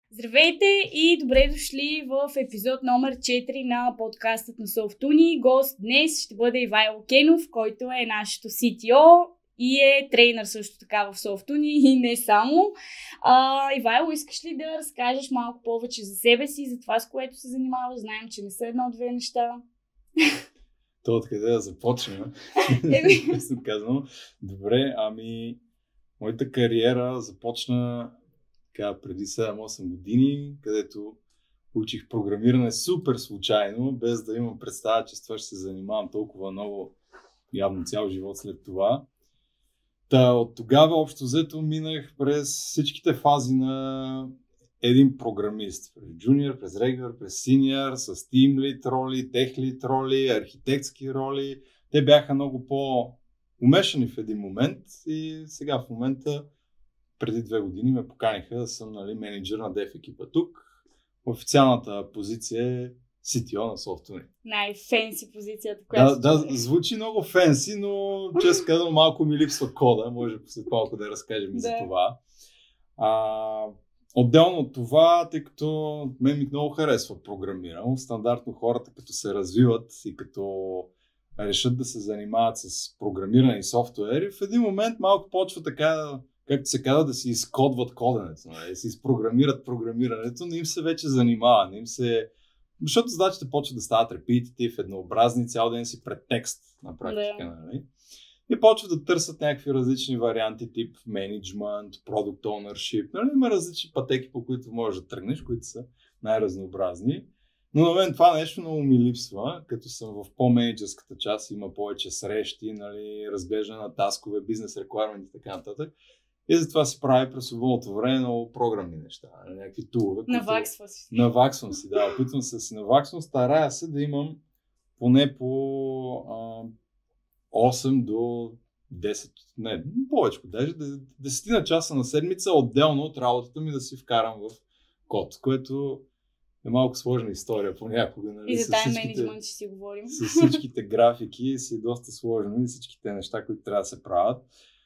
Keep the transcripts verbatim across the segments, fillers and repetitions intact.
Здравейте и добре дошли в епизод номер четири на подкастът на Софтуни. Гост днес ще бъде Ивайло Кенов, който е нашето Си Ти О и е трейнер също така в Софтуни и не само. А, Ивайло, искаш ли да разкажеш малко повече за себе си, за това, с което се занимаваш? Знаем, че не са едно-две неща. То откъде да започнем? Честно казвам. Добре, ами моята кариера започна така, преди седем-осем години, където учих програмиране супер случайно, без да имам представа, че с това ще се занимавам толкова много, явно цял живот след това. Та, от тогава общо взето минах през всичките фази на един програмист. През джуниор, през регулър, през синьор, с team lead роли, tech lead роли, архитектски роли. Те бяха много по-умешани в един момент и сега в момента, преди две години, ме поканиха да съм, нали, менеджер на Dev екипа тук. Официалната позиция е Си Ти О на Софтуни. Най-фенси позицията, която... Да, да, звучи много фенси, но често казвам, малко ми липсва кода. Може след малко да разкажем и да. за това. А, отделно от това, тъй като мен ми много харесва програмиране, стандартно хората като се развиват и като решат да се занимават с програмиране и софтуери, в един момент малко почва така, както се казва, да си изкодват коденето, да си изпрограмират програмирането, не им се вече занимава, не им се... Защото задачите почват да стават репетитив, еднообразни, цял ден си пред текст на практика, да. Нали? И почват да търсят някакви различни варианти, тип менеджмент, product ownership, нали? Има различни пътеки, по които можеш да тръгнеш, които са най-разнообразни. Но на мен това нещо много ми липсва, като съм в по-менеджерската част, има повече срещи, нали, разглеждане на таскове, бизнес requirement и така нататък. И затова се прави през свободното време много програмни неща, някакви тулове. Наваксва си. Наваксвам си, да. Опитвам се да си наваксвам. Старая се да имам поне по а, осем до десет, не, повече, даже десет часа на седмица отделно от работата ми да си вкарам в код, което е малко сложна история понякога. Нали? И за тайм менеджмент ще си говорим. С всичките графики си е доста сложно и всичките неща, които трябва да се правят.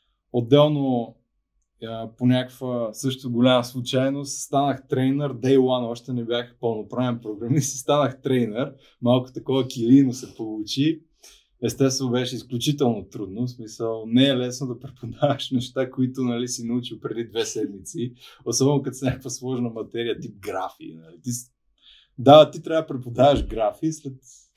Отделно по някаква също голяма случайност станах трейнер, Day One, още не бях пълноправен програмист и станах трейнер. Малко такова килийно се получи. Естествено беше изключително трудно, в смисъл не е лесно да преподаваш неща, които, нали, си научил преди две седмици, особено като с някаква сложна материя, тип графи. Нали. Ти, да, ти трябва да преподаваш графи след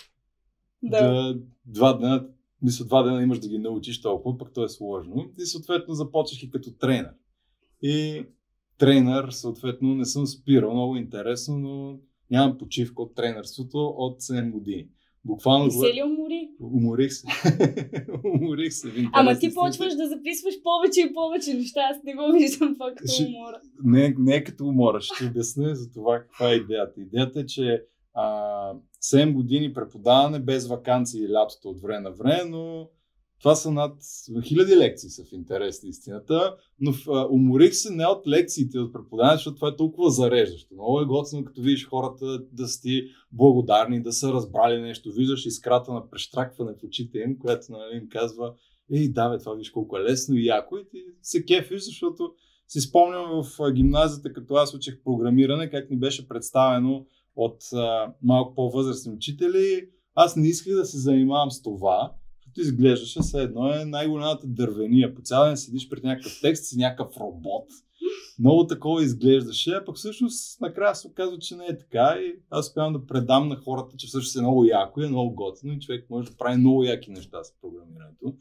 да. Да, два дена. Мисля, два дена имаш да ги научиш толкова, пък то е сложно. И съответно започвах и като трейнер. И трейнер, съответно, не съм спирал, много интересно, но нямам почивка от трейнерството от седем години. Буквално... И се ли умори? Уморих се. Уморих се. Ама ти почваш да записваш повече и повече неща, аз не го виждам това като Ще... умора. Не, не е като умора, ще обясня за това каква е идеята. Идеята е, че а, седем години преподаване без ваканции и лятото от време на време, но това са над хиляди лекции са в интерес на истината, но а, уморих се не от лекциите, от преподаване, защото това е толкова зареждащо. Много е готино, като видиш хората да са ти благодарни, да са разбрали нещо, виждаш искрата на прещракване в очите им, която, нали, им казва: ей, да бе, това виж колко е лесно и яко, и ти се кефиш, защото си спомням в гимназията, като аз учих програмиране, как ни беше представено от а, малко по-възрастни учители. Аз не исках да се занимавам с това, защото изглеждаше все едно е най-голямата дървения. По цял ден седиш пред някакъв текст, си някакъв робот. Много такова изглеждаше, а пък всъщност накрая се оказва, че не е така и аз успявам да предам на хората, че всъщност е много яко и е много готино и човек може да прави много яки неща с програмирането.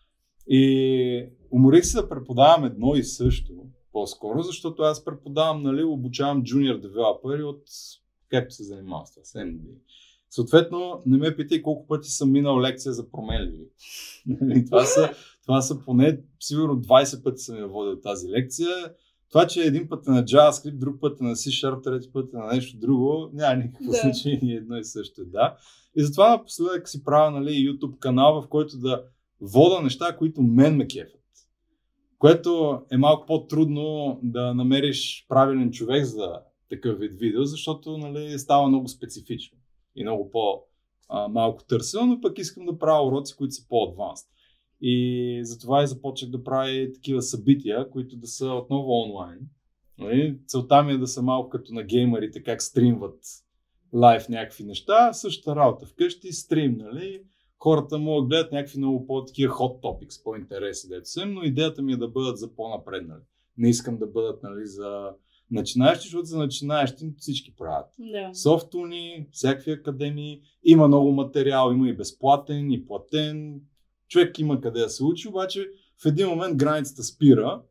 И уморих се да преподавам едно и също по-скоро, защото аз преподавам, нали, обучавам джуниор девелопери от както се занимава с това, седем години. Съответно, не ме питай колко пъти съм минал лекция за променливи. това, са, това са поне сигурно двайсет пъти съм я водил тази лекция. Това, че един път е на JavaScript, друг път е на C-Sharp, трети път е на нещо друго, няма никакво да. значение, едно и също, да. И затова напоследък си правя, нали, YouTube канал, в който да вода неща, които мен ме кефят. Което е малко по-трудно да намериш правилен човек за такъв вид видео, защото, нали, става много специфично и много по-малко търсено, но пък искам да правя уроци, които са по-адванст. И затова и започнах да правя такива събития, които да са отново онлайн. Нали? Целта ми е да са малко като на геймерите, как стримват лайв някакви неща, същата работа. Вкъщи стрим, нали? Хората могат да гледат някакви много по-такива hot topics, по-интереси, дето съм, но идеята ми е да бъдат за по-напреднали. Не искам да бъдат, нали, за начинаещи, защото за начинаещи всички правят. Да. Софтуни, всякакви академии, има много материал, има и безплатен, и платен. Човек има къде да се учи, обаче в един момент границата спира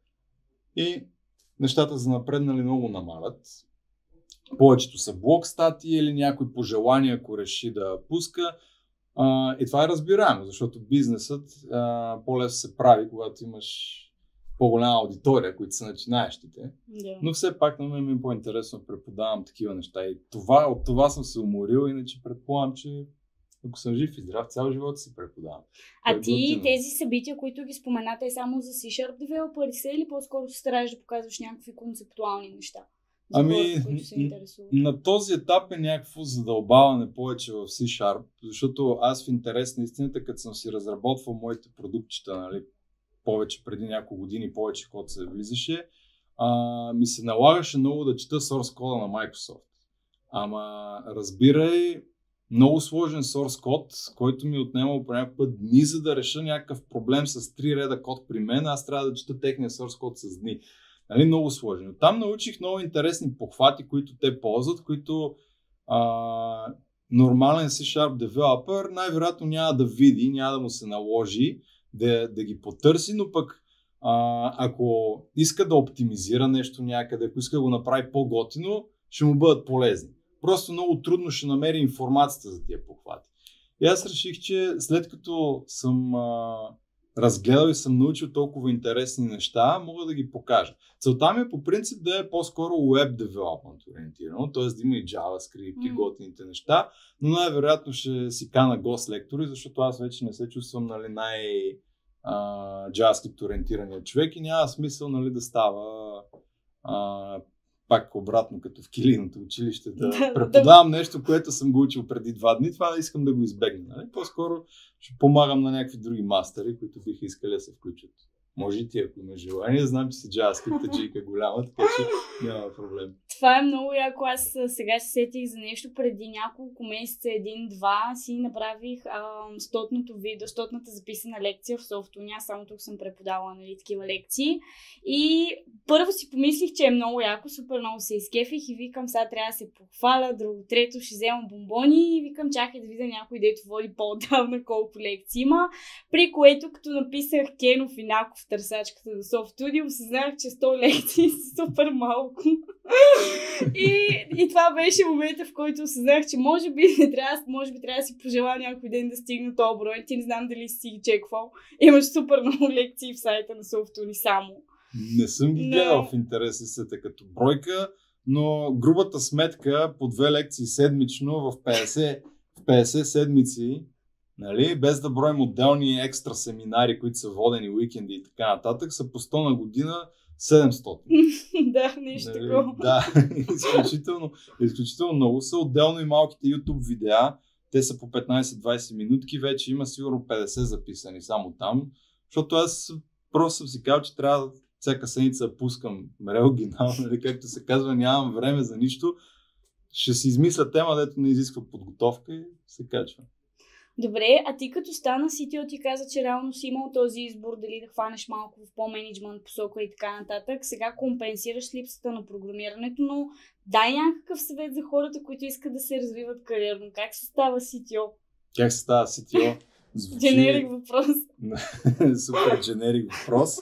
и нещата за напреднали много намалят. Повечето са блог статии или някой пожелание, ако реши да пуска. А, и това е разбираемо, защото бизнесът а, по-лесно се прави, когато имаш по-голяма аудитория, които са начинаещите. Да. Но все пак на мен ми е по-интересно да преподавам такива неща. И това, от това съм се уморил, иначе предполагам, че ако съм жив и здрав, цял живот си преподавам. А е ти готино. тези събития, които ги споменате, е само за C-Sharp девелопери са или по-скоро се стараеш да показваш някакви концептуални неща? За Ами, хората, които се интересуват. на този етап е някакво задълбаване повече в C-Sharp, защото аз в интерес на истината, като съм си разработвал моите продуктчета, нали, повече преди няколко години, повече код се влизаше, а, ми се налагаше много да чета source кода на Microsoft. Ама разбирай, много сложен source код, който ми е отнемал по някакъв път дни, за да реша някакъв проблем с три реда код при мен, аз трябва да чета техния source код с дни. Нали, много сложен. Оттам научих много интересни похвати, които те ползват, които а, нормален C-Sharp девелопер най-вероятно няма да види, няма да му се наложи да, да ги потърси, но пък а, ако иска да оптимизира нещо някъде, ако иска да го направи по-готино, ще му бъдат полезни. Просто много трудно ще намери информацията за тия похвати. И аз реших, че след като съм а, разгледал и съм научил толкова интересни неща, мога да ги покажа. Целта ми е по принцип да е по-скоро web development ориентирано, т.е. да има и JavaScript и Mm. готините неща, но най-вероятно ще си кана гост лектори, защото аз вече не се чувствам, нали, най- а, JavaScript ориентирания човек и няма смисъл, нали, да става а, пак обратно като в килийното училище да преподавам нещо, което съм го учил преди два дни, това да искам да го избегна. Нали? По-скоро ще помагам на някакви други мастери, които биха искали да се включат. Може и ти, ако има желание. Знам, че си JavaScript джийка е голяма, така че няма проблем. Това е много яко. Аз сега се сетих за нещо преди няколко месеца, един-два, си направих а, стотното видео, стотната записана лекция в Софтуни. Аз само тук съм преподавала, нали, такива лекции. И първо си помислих, че е много яко, супер много се изкефих и викам, сега трябва да се похваля, друго, трето ще вземам бомбони и викам, чакай да видя някой, дето води по-отдавна колко лекции има. При което, като написах Кенов и Наков в търсачката на Софтуни, осъзнах, че сто лекции са супер малко. И, и това беше момента, в който осъзнах, че може би не трябва, може би трябва да си пожела някой ден да стигна този брой. Ти не знам дали си ги чеквал. Имаш супер много лекции в сайта на Софтуни само. Не съм ги гледал в интерес истата като бройка, но грубата сметка по две лекции седмично в петдесет, в петдесет седмици, нали, без да броим отделни екстра семинари, които са водени, уикенди и така нататък, са по сто на година седемстотин. Да, нещо нали, такова. Да, изключително, изключително много са. Отделно и малките YouTube видеа, те са по петнайсет-двайсет минутки, вече има сигурно петдесет записани само там, защото аз просто съм си казал, че трябва всяка седмица да пускам реоригинал, нали, както се казва, нямам време за нищо. Ще си измисля тема, дето не изисква подготовка и се качва. Добре, а ти като стана си ти, ти каза, че реално си имал този избор дали да хванеш малко в по-менеджмент посока и така нататък. Сега компенсираш липсата на програмирането, но дай някакъв съвет за хората, които искат да се развиват кариерно. Как се става си ти о? Как се става си ти о? Звучи... Дженерик въпрос. Супер дженерик въпрос.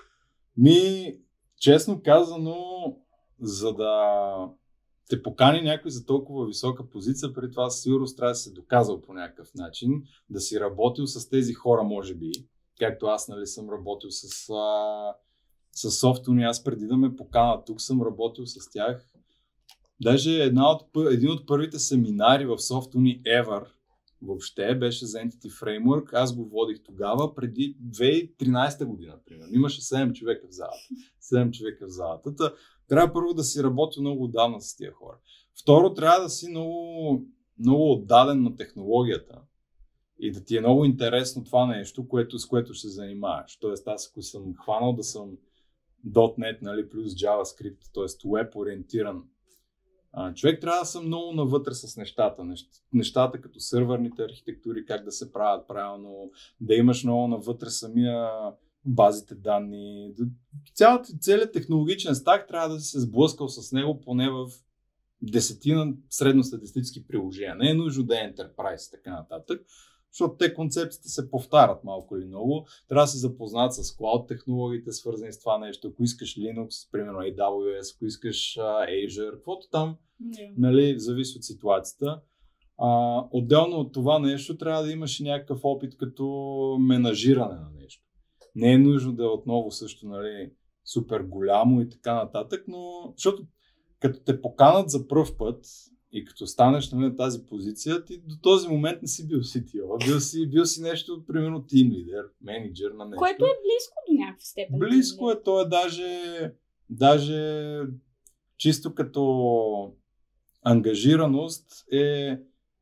Ми, честно казано, за да те покани някой за толкова висока позиция, преди това сигурно трябва да се доказал по някакъв начин, да си работил с тези хора, може би, както аз, нали, съм работил с, а, с Софтуни, аз преди да ме покана тук съм работил с тях. Даже една от, един от първите семинари в Софтуни ever въобще беше за Entity Framework. Аз го водих тогава, преди две хиляди и тринайсета година, примерно. Имаше седем човека в залата. седем човека в залата. Та, трябва първо да си работи много отдавна с тия хора. Второ, трябва да си много, много отдаден на технологията и да ти е много интересно това нещо, което, с което ще се занимаваш. Тоест, аз ако съм хванал да съм .дот нет, нали, плюс JavaScript, т.е. web ориентиран а, човек, трябва да съм много навътре с нещата. Нещата като сървърните архитектури, как да се правят правилно, да имаш много навътре самия базите данни. Цялата, целият технологичен стак трябва да си се сблъскал с него поне в десетина средностатистически приложения. Не е нужно да е Enterprise и така нататък, защото те концепциите се повтарят малко или много. Трябва да се запознат с клауд технологиите, свързани с това нещо. Ако искаш Linux, примерно ей дабъл ю ес, ако искаш uh, Azure, каквото там, yeah. нали, зависи от ситуацията. А, отделно от това нещо трябва да имаш и някакъв опит като менажиране на нещо. Не е нужно да е отново също, нали, супер голямо и така нататък, но защото като те поканат за пръв път и като станеш, нали, на тази позиция, ти до този момент не си бил си ти о. Бил си, бил си нещо, примерно тим лидер, менеджер на нещо. Което е близко до някаква степен. Близко е, то е даже, даже чисто като ангажираност е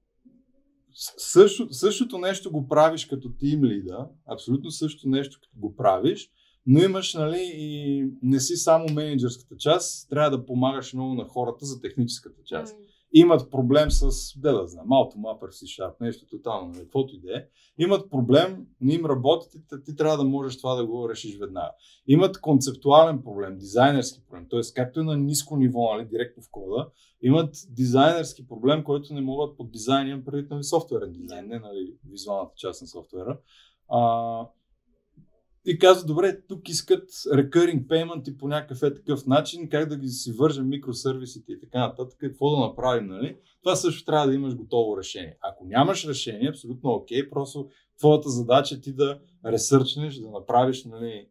също, същото нещо го правиш като тим лида, абсолютно същото нещо като го правиш, но имаш, нали, и не си само менеджерската част, трябва да помагаш много на хората за техническата част. Mm. Имат проблем с, да да знам, AutoMapper, C-Sharp, нещо тотално, каквото и да е. Имат проблем, не им работят, ти, ти трябва да можеш това да го решиш веднага. Имат концептуален проблем, дизайнерски проблем, т.е. както е на ниско ниво, нали, директно в кода, имат дизайнерски проблем, който не могат под дизайн, имам предвид, нали, софтуерен дизайн, не, нали, визуалната част на софтуера. А, И казва, добре, тук искат recurring payment и по някакъв е такъв начин, как да ги си вържем микросервисите и така нататък, какво да направим, нали? Това също трябва да имаш готово решение. Ако нямаш решение, абсолютно окей, просто твоята задача е ти да ресърчнеш, да направиш, нали,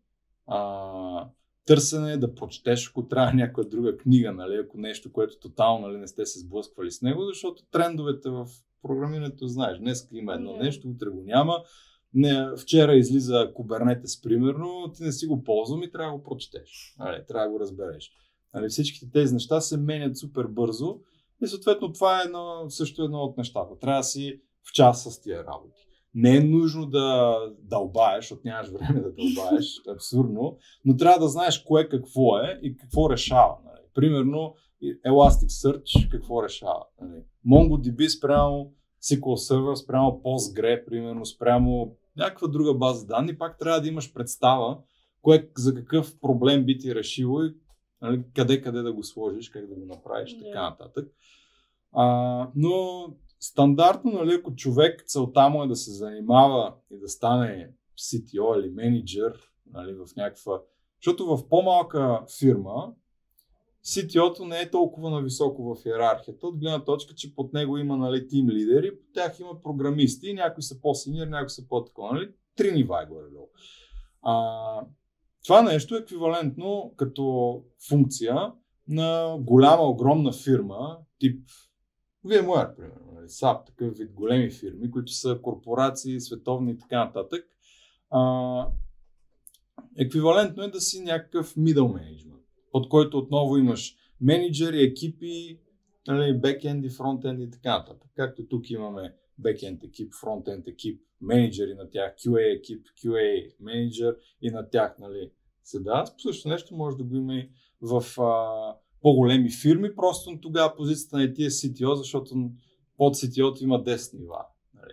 а, търсене, да прочетеш, ако трябва някоя друга книга, нали, ако нещо, което тотално, нали, не сте се сблъсквали с него, защото трендовете в програмирането, знаеш, днес има едно yeah. нещо, утре го няма. Не, вчера излиза Kubernetes, примерно, ти не си го ползвам и трябва да го прочетеш. Нали, трябва да го разбереш. Нали, всичките тези неща се менят супер бързо и съответно това е едно, също едно от нещата. Трябва да си в час с тия работи. Не е нужно да дълбаеш, защото нямаш време да дълбаеш, абсурдно, но трябва да знаеш кое какво е и какво решава. Нали. Примерно Elasticsearch какво решава. Нали. MongoDB спрямо ес кю ел Server, спрямо Postgre, примерно, спрямо някаква друга база данни, пак трябва да имаш представа кое, за какъв проблем би ти решило и, нали, къде къде да го сложиш, как да го направиш, yeah. така нататък. А, но стандартно, нали, ако човек целта му е да се занимава и да стане си ти о или менеджер, нали, в някаква... Защото в по-малка фирма си ти о-то не е толкова нависоко в иерархията, от гледна точка, че под него има, нали, тим лидери, под тях има програмисти, някои са по-синьор, някои са по-такова, нали, три нива е горе-долу. А, това нещо е еквивалентно като функция на голяма, огромна фирма, тип VMware, примерно, нали, сап, такъв вид големи фирми, които са корпорации, световни и така нататък. А, еквивалентно е да си някакъв middle management, под който отново имаш менеджери, екипи, нали, бекенди, фронтенди и така нататък. Както тук имаме бекенд екип, фронтенд екип, менеджери на тях, кю ей екип, кю ей менеджер и на тях, нали, се дават. Също нещо може да го има и в а, по-големи фирми, просто тогава позицията на ти е си ти о, защото под си ти о-то има десет нива. Нали.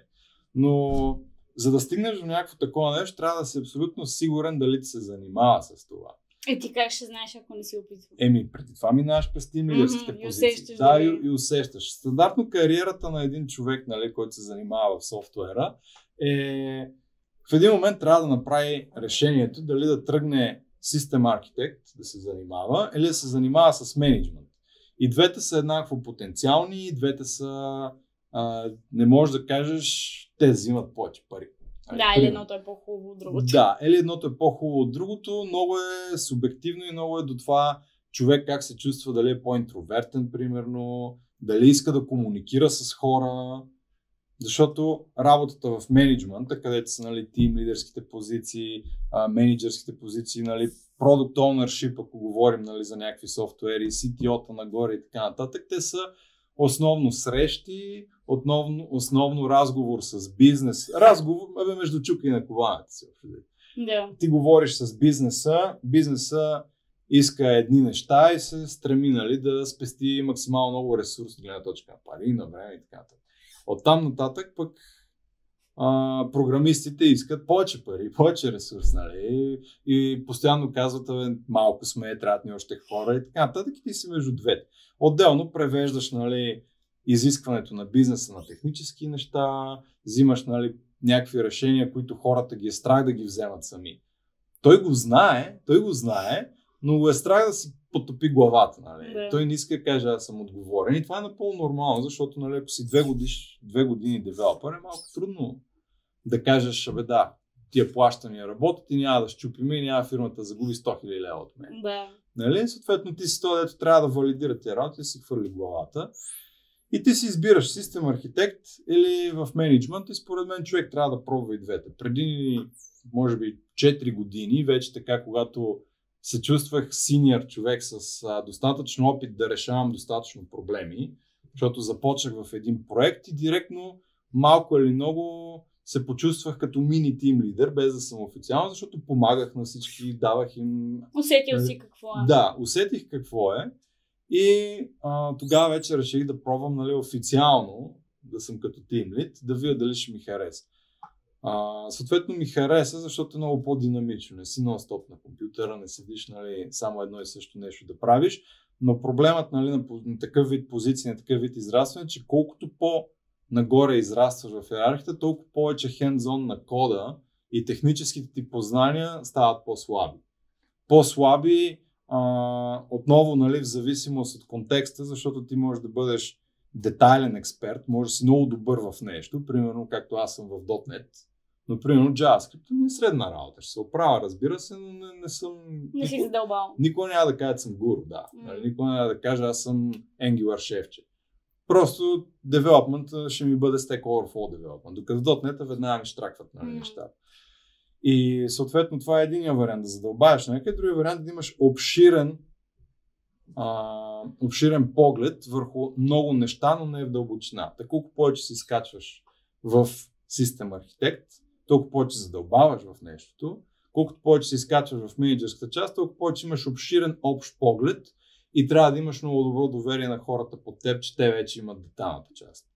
Но за да стигнеш до някакво такова нещо, трябва да си абсолютно сигурен дали ти се занимава с това. Е, ти как ще знаеш, ако не си опитвал? Еми, преди това минаваш през тим лидерските mm-hmm, позиции. Усещаш, да, и, и усещаш. Стандартно кариерата на един човек, нали, който се занимава в софтуера, е в един момент трябва да направи решението дали да тръгне System Architect да се занимава или да се занимава с менеджмент. И двете са еднакво потенциални, и двете са, а, не можеш да кажеш, те взимат повече пари. Да, или едното е по-хубаво от другото. Да, или едното е по-хубаво от другото, много е субективно и много е до това човек как се чувства, дали е по-интровертен, примерно, дали иска да комуникира с хора, защото работата в менеджмента, където са, нали, тим лидерските позиции, а, менеджерските позиции, нали, product ownership, ако говорим, нали, за някакви софтуери, си ти о-та нагоре и така нататък, те са основно срещи, основно, основно разговор с бизнес. Разговор бе, между чука и на кованата си. Да. Ти говориш с бизнеса, бизнеса иска едни неща и се стреми, нали, да спести максимално много ресурс, гледна точка на пари, на време и така. Оттам нататък пък а, програмистите искат повече пари, повече ресурс, нали, и постоянно казват, малко сме, трябват ни още хора и така нататък, и ти си между двете. Отделно превеждаш, нали, изискването на бизнеса на технически неща, взимаш, нали, някакви решения, които хората ги е страх да ги вземат сами. Той го знае, той го знае, но го е страх да си потопи главата. Нали. Да. Той не иска да каже, аз съм отговорен. И това е напълно нормално, защото, нали, ако си две, годиш, две години девелопър, е малко трудно да кажеш, бе да, тия плащания работят и няма да щупиме и няма фирмата да загуби сто хиляди лева от мен. Да. Нали? Съответно ти си това, дето трябва да валидира тия работи, да си хвърли главата. И ти си избираш систем архитект или в менеджмент и според мен човек трябва да пробва и двете. Преди, може би, четири години, вече така, когато се чувствах синьор човек с а, достатъчно опит да решавам достатъчно проблеми, защото започнах в един проект и директно малко или много се почувствах като мини тим лидер, без да съм официално, защото помагах на всички, давах им... Усетил си какво е. Да, усетих какво е. И а, тогава вече реших да пробвам, нали, официално да съм като тим лид, да видя дали ще ми хареса. А, съответно ми хареса, защото е много по-динамично. Не си нон-стоп на компютъра, не седиш, нали, само едно и също нещо да правиш. Но проблемът, нали, на, на такъв вид позиции, на такъв вид израстване е, че колкото по-нагоре израстваш в иерархията, толкова повече хендзон на кода и техническите ти познания стават по-слаби. По-слаби Uh, отново, нали, в зависимост от контекста, защото ти можеш да бъдеш детайлен експерт, може да си много добър в нещо, примерно както аз съм в .дот нет, но примерно JavaScript ми е средна работа, ще се оправя, разбира се, но не, не съм... Не си задълбал. Никога няма да кажа, че съм гуру, да. Mm. Никога няма да кажа, аз съм Angular шефче. Просто девелопмент ще ми бъде Stack Overflow development, докато в .дот нет веднага ми штракват, нали, Mm. нещата. И съответно това е единия вариант да задълбаваш. Някъде другия вариант да имаш обширен, а, обширен поглед върху много неща, но не в дълбочина. Така колко повече си скачваш в систем архитект, толкова повече задълбаваш в нещото, колкото повече си скачваш в менеджерската част, толкова повече имаш обширен общ поглед и трябва да имаш много добро доверие на хората под теб, че те вече имат деталната част.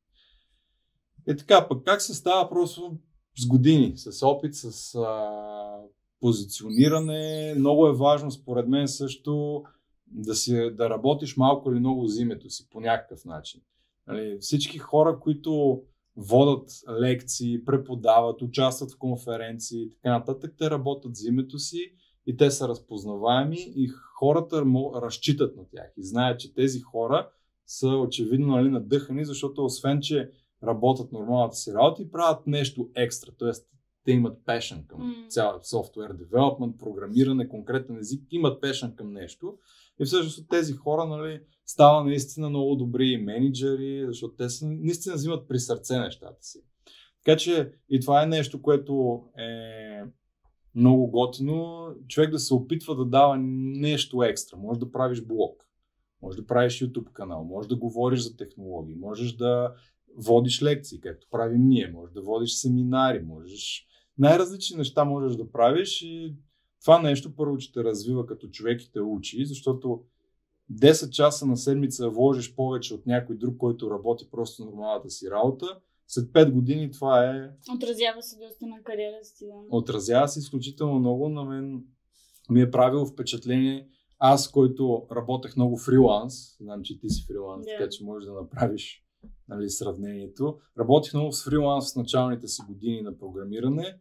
И така, пък как се става просто с години, с опит, с а, позициониране. Много е важно, според мен, също да, си, да работиш малко или много с името си по някакъв начин. Нали, всички хора, които водят лекции, преподават, участват в конференции и така нататък, те работят с името си и те са разпознаваеми и хората разчитат на тях и знаят, че тези хора са очевидно, нали, надъхани, защото освен, че работят нормалната си работа и правят нещо екстра, т.е. те имат passion към mm. цял софтуер девелопмент, програмиране, конкретен език, имат passion към нещо и всъщност от тези хора, нали, става наистина много добри менеджери, защото те са, наистина взимат при сърце нещата си. Така че и това е нещо, което е много готино, човек да се опитва да дава нещо екстра. Може да правиш блог, може да правиш YouTube канал, може да говориш за технологии, можеш да водиш лекции, както правим ние, можеш да водиш семинари, можеш... Най-различни неща можеш да правиш и това нещо първо, че те развива като човек и те учи, защото десет часа на седмица вложиш повече от някой друг, който работи просто нормалната си работа. След пет години това е... Отразява се доста на кариерата си. Да. Отразява се изключително много. На мен ми е правило впечатление. Аз, който работех много фриланс, знам, че ти си фриланс, yeah. така че можеш да направиш, нали, сравнението. Работих много с фриланс в началните си години на програмиране.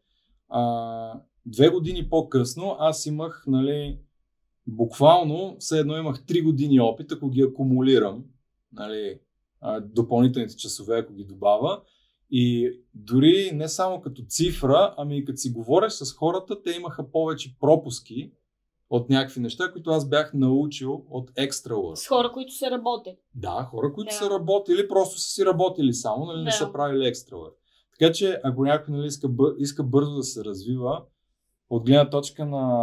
А, две години по-късно аз имах, нали, буквално, все едно имах три години опит, ако ги акумулирам, нали, допълнителните часове, ако ги добавя. И дори не само като цифра, ами и като си говорех с хората, те имаха повече пропуски от някакви неща, които аз бях научил от екстра work. С хора, които са работили. Да, хора, които да. са работили, просто са си работили само, нали, да. не са правили екстра work. Така че, ако някой, нали, иска, бър, иска бързо да се развива, от гледна точка на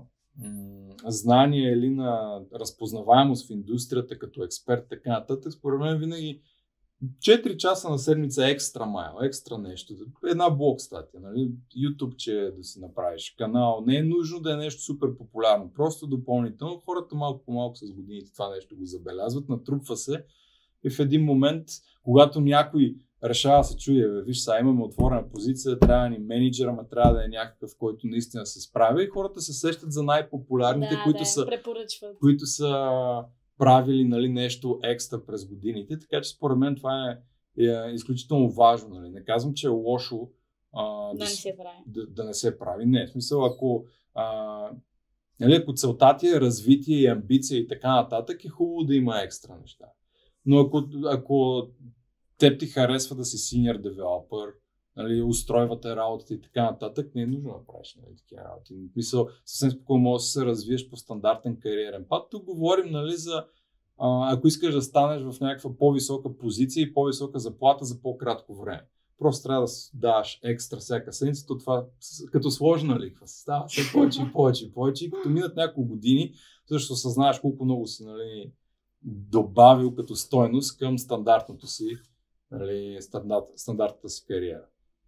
м- знание или на разпознаваемост в индустрията като експерт, така нататък, според мен винаги четири часа на седмица екстра майл, екстра нещо. Една блог статия, нали? YouTube, че да си направиш канал. Не е нужно да е нещо супер популярно. Просто допълнително. Хората малко по малко с годините това нещо го забелязват, натрупва се и в един момент, когато някой решава да се чуе, бе, виж, сега имаме отворена позиция, трябва да ни менеджер, ама трябва да е някакъв, който наистина се справя и хората се сещат за най-популярните, да, които, да, са, които са правили, нали, нещо екстра през годините, така че според мен това е, е изключително важно. Нали. Не казвам, че е лошо а, да, да, не се прави. Да, да не се прави. Не, в смисъл, ако, а, нали, ако целта ти е развитие и амбиция и така нататък, е хубаво да има екстра неща. Но ако, ако теб ти харесва да си senior developer, нали, устройвате работата и така нататък, не е нужно да правиш, нали, такива работи. Мисъл, съвсем спокойно можеш да се развиеш по стандартен кариерен път. Тук говорим, нали, за а, ако искаш да станеш в някаква по-висока позиция и по-висока заплата за по-кратко време. Просто трябва да даваш екстра всяка седмица, то това като сложна лихва става все повече и повече и повече. И като минат няколко години, също съзнаеш колко много си, нали, добавил като стойност към стандартното си, нали, стандарт, стандартната си кариера.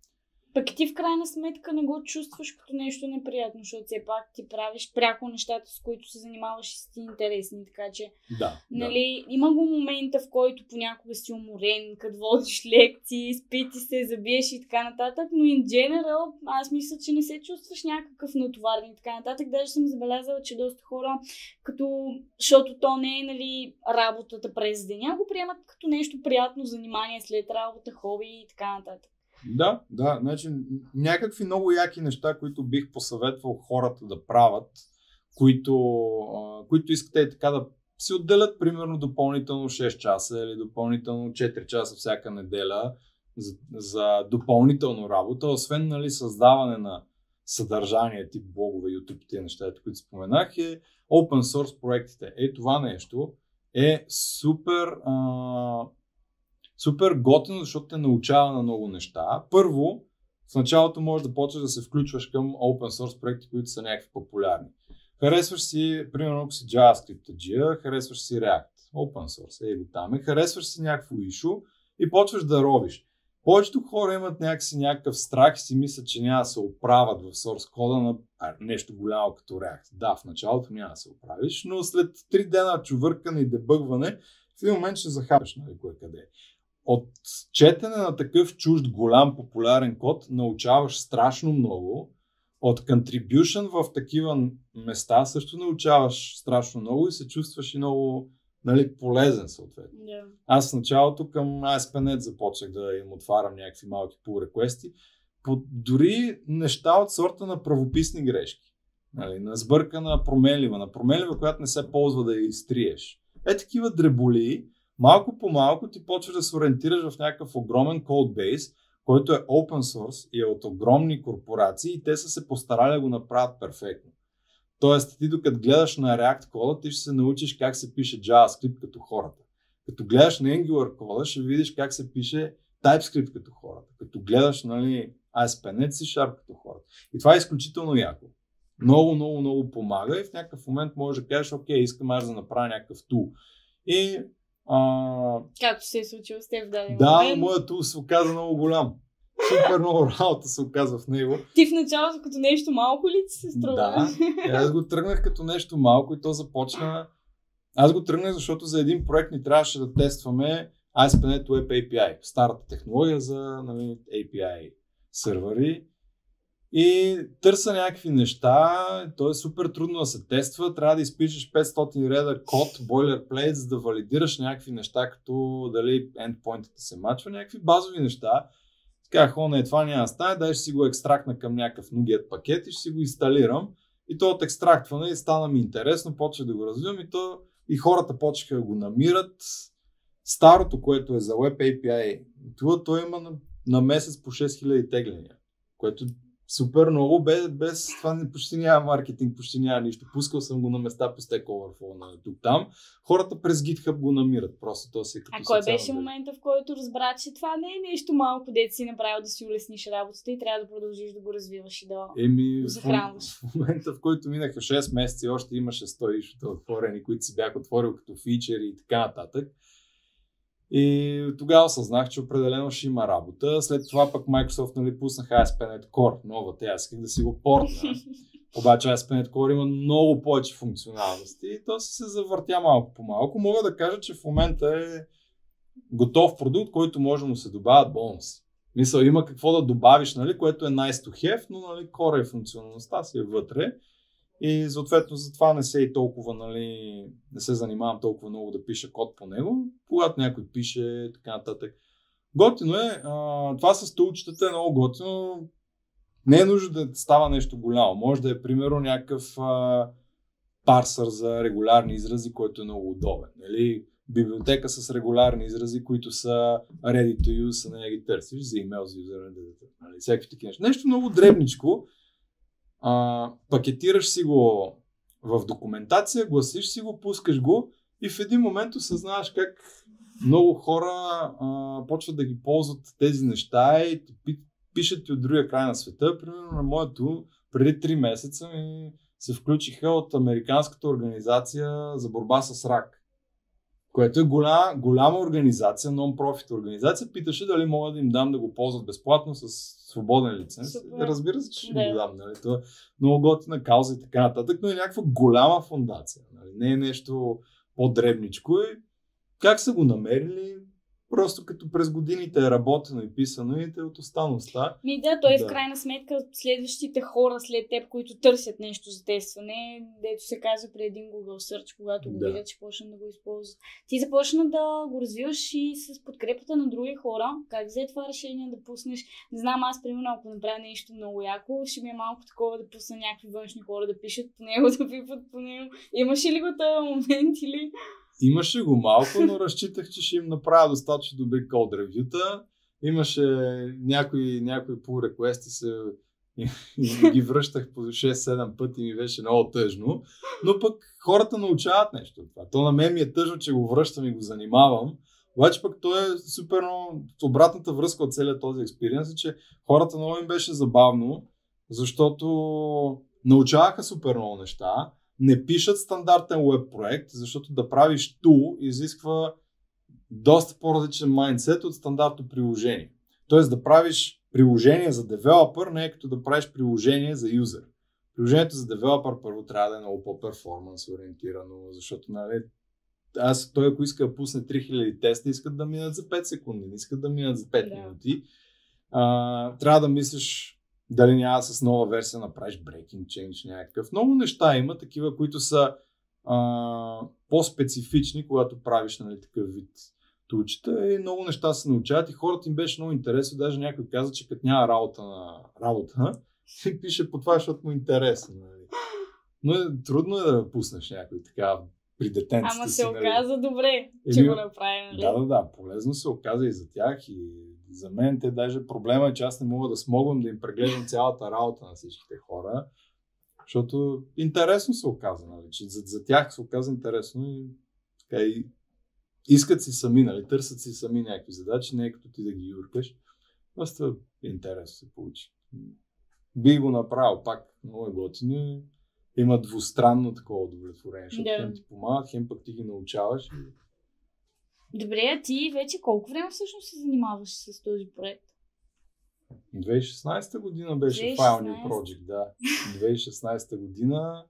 Пък ти в крайна сметка не го чувстваш като нещо неприятно, защото все пак ти правиш пряко нещата, с които се занимаваш и си ти интересни, така че да, нали, да. Има го момента, в който понякога си уморен, като водиш лекции, спити се, забиеш и така нататък, но in general аз мисля, че не се чувстваш някакъв натоварен и така нататък. Даже съм забелязала, че доста хора, като, защото то не е, нали, работата през деня, го приемат като нещо приятно занимание след работа, хоби и така нататък. Да, да, значи някакви много яки неща, които бих посъветвал хората да правят, които, а, които искате така да си отделят примерно допълнително шест часа или допълнително четири часа всяка неделя за, за допълнително работа, освен, нали, създаване на съдържание, тип блогове, YouTube, тези неща, които споменах, е open source проектите. Е, това нещо е супер... А, Супер готино, защото те научава на много неща. Първо, в началото можеш да почнеш да се включваш към open source проекти, които са някакви популярни. Харесваш си, примерно, ако си JavaScript-джия, харесваш си React, open source, е го там е, харесваш си някакво issue и почваш да робиш. Повечето хора имат някакси някакъв страх и си мислят, че няма да се оправят в source кода на нещо голямо като React. Да, в началото няма да се оправиш, но след три дена чувъркане и дебъгване, в един момент ще захапеш, нали, кое къде е. От четене на такъв чужд голям популярен код научаваш страшно много. От contribution в такива места също научаваш страшно много и се чувстваш и много, нали, полезен съответно. Yeah. Аз в началото към ей ес пи точка нет започнах да им отварям някакви малки pull реквести. Дори неща от сорта на правописни грешки. Нали, на сбъркана променлива, на променлива, която не се ползва да я изтриеш. Е, такива дреболии. Малко по малко ти почваш да се ориентираш в някакъв огромен кодбейс, който е open source и е от огромни корпорации и те са се постарали да го направят перфектно. Тоест, ти докато гледаш на React кода, ти ще се научиш как се пише JavaScript като хората. Като гледаш на Angular кода, ще видиш как се пише TypeScript като хората. Като гледаш, нали, ей ес пи точка нет, C-Sharp като хората. И това е изключително яко. Много, много, много помага и в някакъв момент можеш да кажеш, окей, искам аз да направя някакъв тул. И А... Както се е случило с теб в даден да, момент. Да, моят тул се оказа много голям. Супер много работа се оказва в него. Ти в началото като нещо малко ли ти се струва? Да, аз го тръгнах като нещо малко и то започна... Аз го тръгнах, защото за един проект ни трябваше да тестваме ей ес пи точка нет Web ей пи ай, старата технология за, нали, ей пи ай сървъри. И търся някакви неща, то е супер трудно да се тества, трябва да изпишеш петстотин реда код, boilerplate, за да валидираш някакви неща, като дали endpoint-ите се мачва, някакви базови неща. Така, хо, не, това няма да стане, дай ще си го екстрактна към някакъв NuGet пакет и ще си го инсталирам. И то от екстрактване стана ми интересно, почва да го развивам и, то, и хората почнаха да го намират. Старото, което е за Web ей пи ай, това, то има на, на месец по шест хиляди тегления, което супер много, без, без това почти няма маркетинг, почти няма нищо. Пускал съм го на места по Stack Overflow на тук там. Хората през GitHub го намират. Просто то си е като а кой беше момента, в който разбра, че това не е нещо малко, дето си направил да си улесниш работата и трябва да продължиш да го развиваш и да Еми, го захранваш? В, в момента, в който минаха шест месеца и още имаше сто ишута отворени, които си бях отворил като фичери и така нататък. И тогава осъзнах, че определено ще има работа. След това пък Microsoft, нали, пуснаха ей ес пи нет Core, новата, аз исках да си го портна. Обаче ей ес пи нет Core има много повече функционалности и то си се завъртя малко по малко. Мога да кажа, че в момента е готов продукт, който може да му се добавят бонуси. Мисля, има какво да добавиш, нали, което е nice to have, но, нали, Core е функционалността си е вътре. И съответно затова не се и толкова, нали, не се занимавам толкова много да пиша код по него, когато някой пише така нататък. Готино е, а, това с тулчетата е много готино, не е нужно да става нещо голямо, може да е примерно някакъв а, парсър за регулярни изрази, който е много удобен, нали? Библиотека с регулярни изрази, които са ready to use, а не ги търсиш за имейл, за юзер, нали? Всякакви такива неща. Нещо много дребничко. Uh, пакетираш си го в документация, гласиш си го, пускаш го и в един момент осъзнаваш как много хора uh, почват да ги ползват тези неща и пишат ти от другия край на света. Примерно на моето преди три месеца ми се включиха от Американската организация за борба с рак, което е голяма, голяма организация, нон-профит организация. Питаше дали мога да им дам да го ползват безплатно с свободен лиценз. Супер. Разбира се, че ще да. го дам. Нали? Това е много готина кауза и така нататък, но е някаква голяма фондация. Нали? Не е нещо по-дребничко. И как са го намерили? Просто като през годините е работено и писано и те от останалостта. Ми да, той да. В крайна сметка следващите хора след теб, които търсят нещо за тестване, дето се казва при един Google Search, когато го да. видят, ще почнат да го използват. Ти започна да го развиваш и с подкрепата на други хора. Как взе това решение да пуснеш? Не знам, аз примерно, ако направя нещо много яко, ще ми е малко такова да пусна някакви външни хора да пишат по него, да пипат по него. Имаше ли го този момент или... Имаше го малко, но разчитах, че ще им направя достатъчно добри код ревюта. Имаше някои, някои pull request-и се и, и ги връщах по шест-седем пъти и ми беше много тъжно. Но пък хората научават нещо от това. То на мен ми е тъжно, че го връщам и го занимавам. Обаче пък то е супер много... Обратната връзка от целият този експириенс е, че хората много им беше забавно, защото научаваха супер много неща. Не пишат стандартен веб проект, защото да правиш тул изисква доста по-различен майндсет от стандартно приложение. Тоест да правиш приложение за девелопър не е като да правиш приложение за юзер. Приложението за девелопър първо трябва да е много по-перформанс ориентирано, защото, нали, аз, той ако иска да пусне три хиляди теста, искат да минат за пет секунди, не искат да минат за пет минути. А, трябва да мислиш дали няма с нова версия направиш breaking change някакъв. Много неща има, такива, които са а, по-специфични, когато правиш, нали, такъв вид тулчета, и много неща се научават и хората им беше много интересно. Даже някой каза, че като няма работа на работа, и пише по това, защото му е интересно. Нали. Но е, трудно е да пуснеш някой така при детенците. Ама си, се нали. оказа добре, че Еми, го направи. Нали? Да, да, да. Полезно се оказа и за тях, и за мен те даже проблема е, че аз не мога да смогвам да им прегледам цялата работа на всичките хора, защото интересно се оказа, нали, че за, за тях се оказа интересно и, така, и искат си сами, нали, търсят си сами някакви задачи, не е като ти да ги юркаш. Просто интересно се получи. Би го направил пак, много е готино. Има двустранно такова удовлетворение, защото да. хем ти помагат, хем пък ти ги научаваш. Добре, а ти вече колко време всъщност се занимаваш с този проект? две хиляди и шестнадесета година беше две хиляди и шестнадесета Final Project, да. две хиляди и шестнадесета година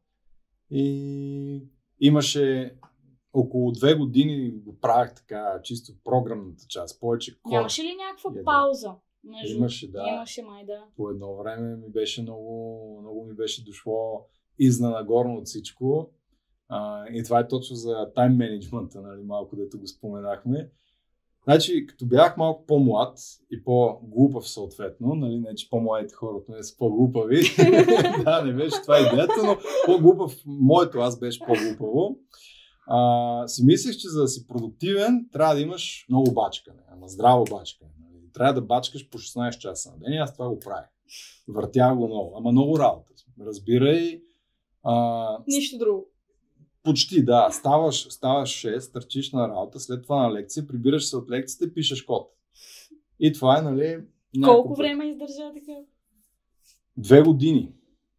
и имаше около две години го правях така, чисто програмната част, повече код. Нямаше ли някаква yeah, пауза? Между... Имаше, да. Имаше, май да. По едно време ми беше много, много ми беше дошло изнанагорно от всичко. Uh, и това е точно за тайм менеджмента, нали, малко дето го споменахме. Значи, като бях малко по-млад и по-глупав съответно, нали, не че по-младите хора не са по-глупави, да, не беше това идеята, но по-глупав, моето аз беше по-глупаво. Uh, си мислех, че за да си продуктивен, трябва да имаш много бачкане, ама здраво бачкане. Нали. Трябва да бачкаш по шестнадесет часа на ден и аз това го правя. Въртях го много, ама много работа. Разбирай. Uh, Нищо друго. Почти, да. Ставаш, ставаш шест, търчиш на работа, след това на лекция, прибираш се от лекцията и пишеш код. И това е, нали... Колко време издържа така? Две години.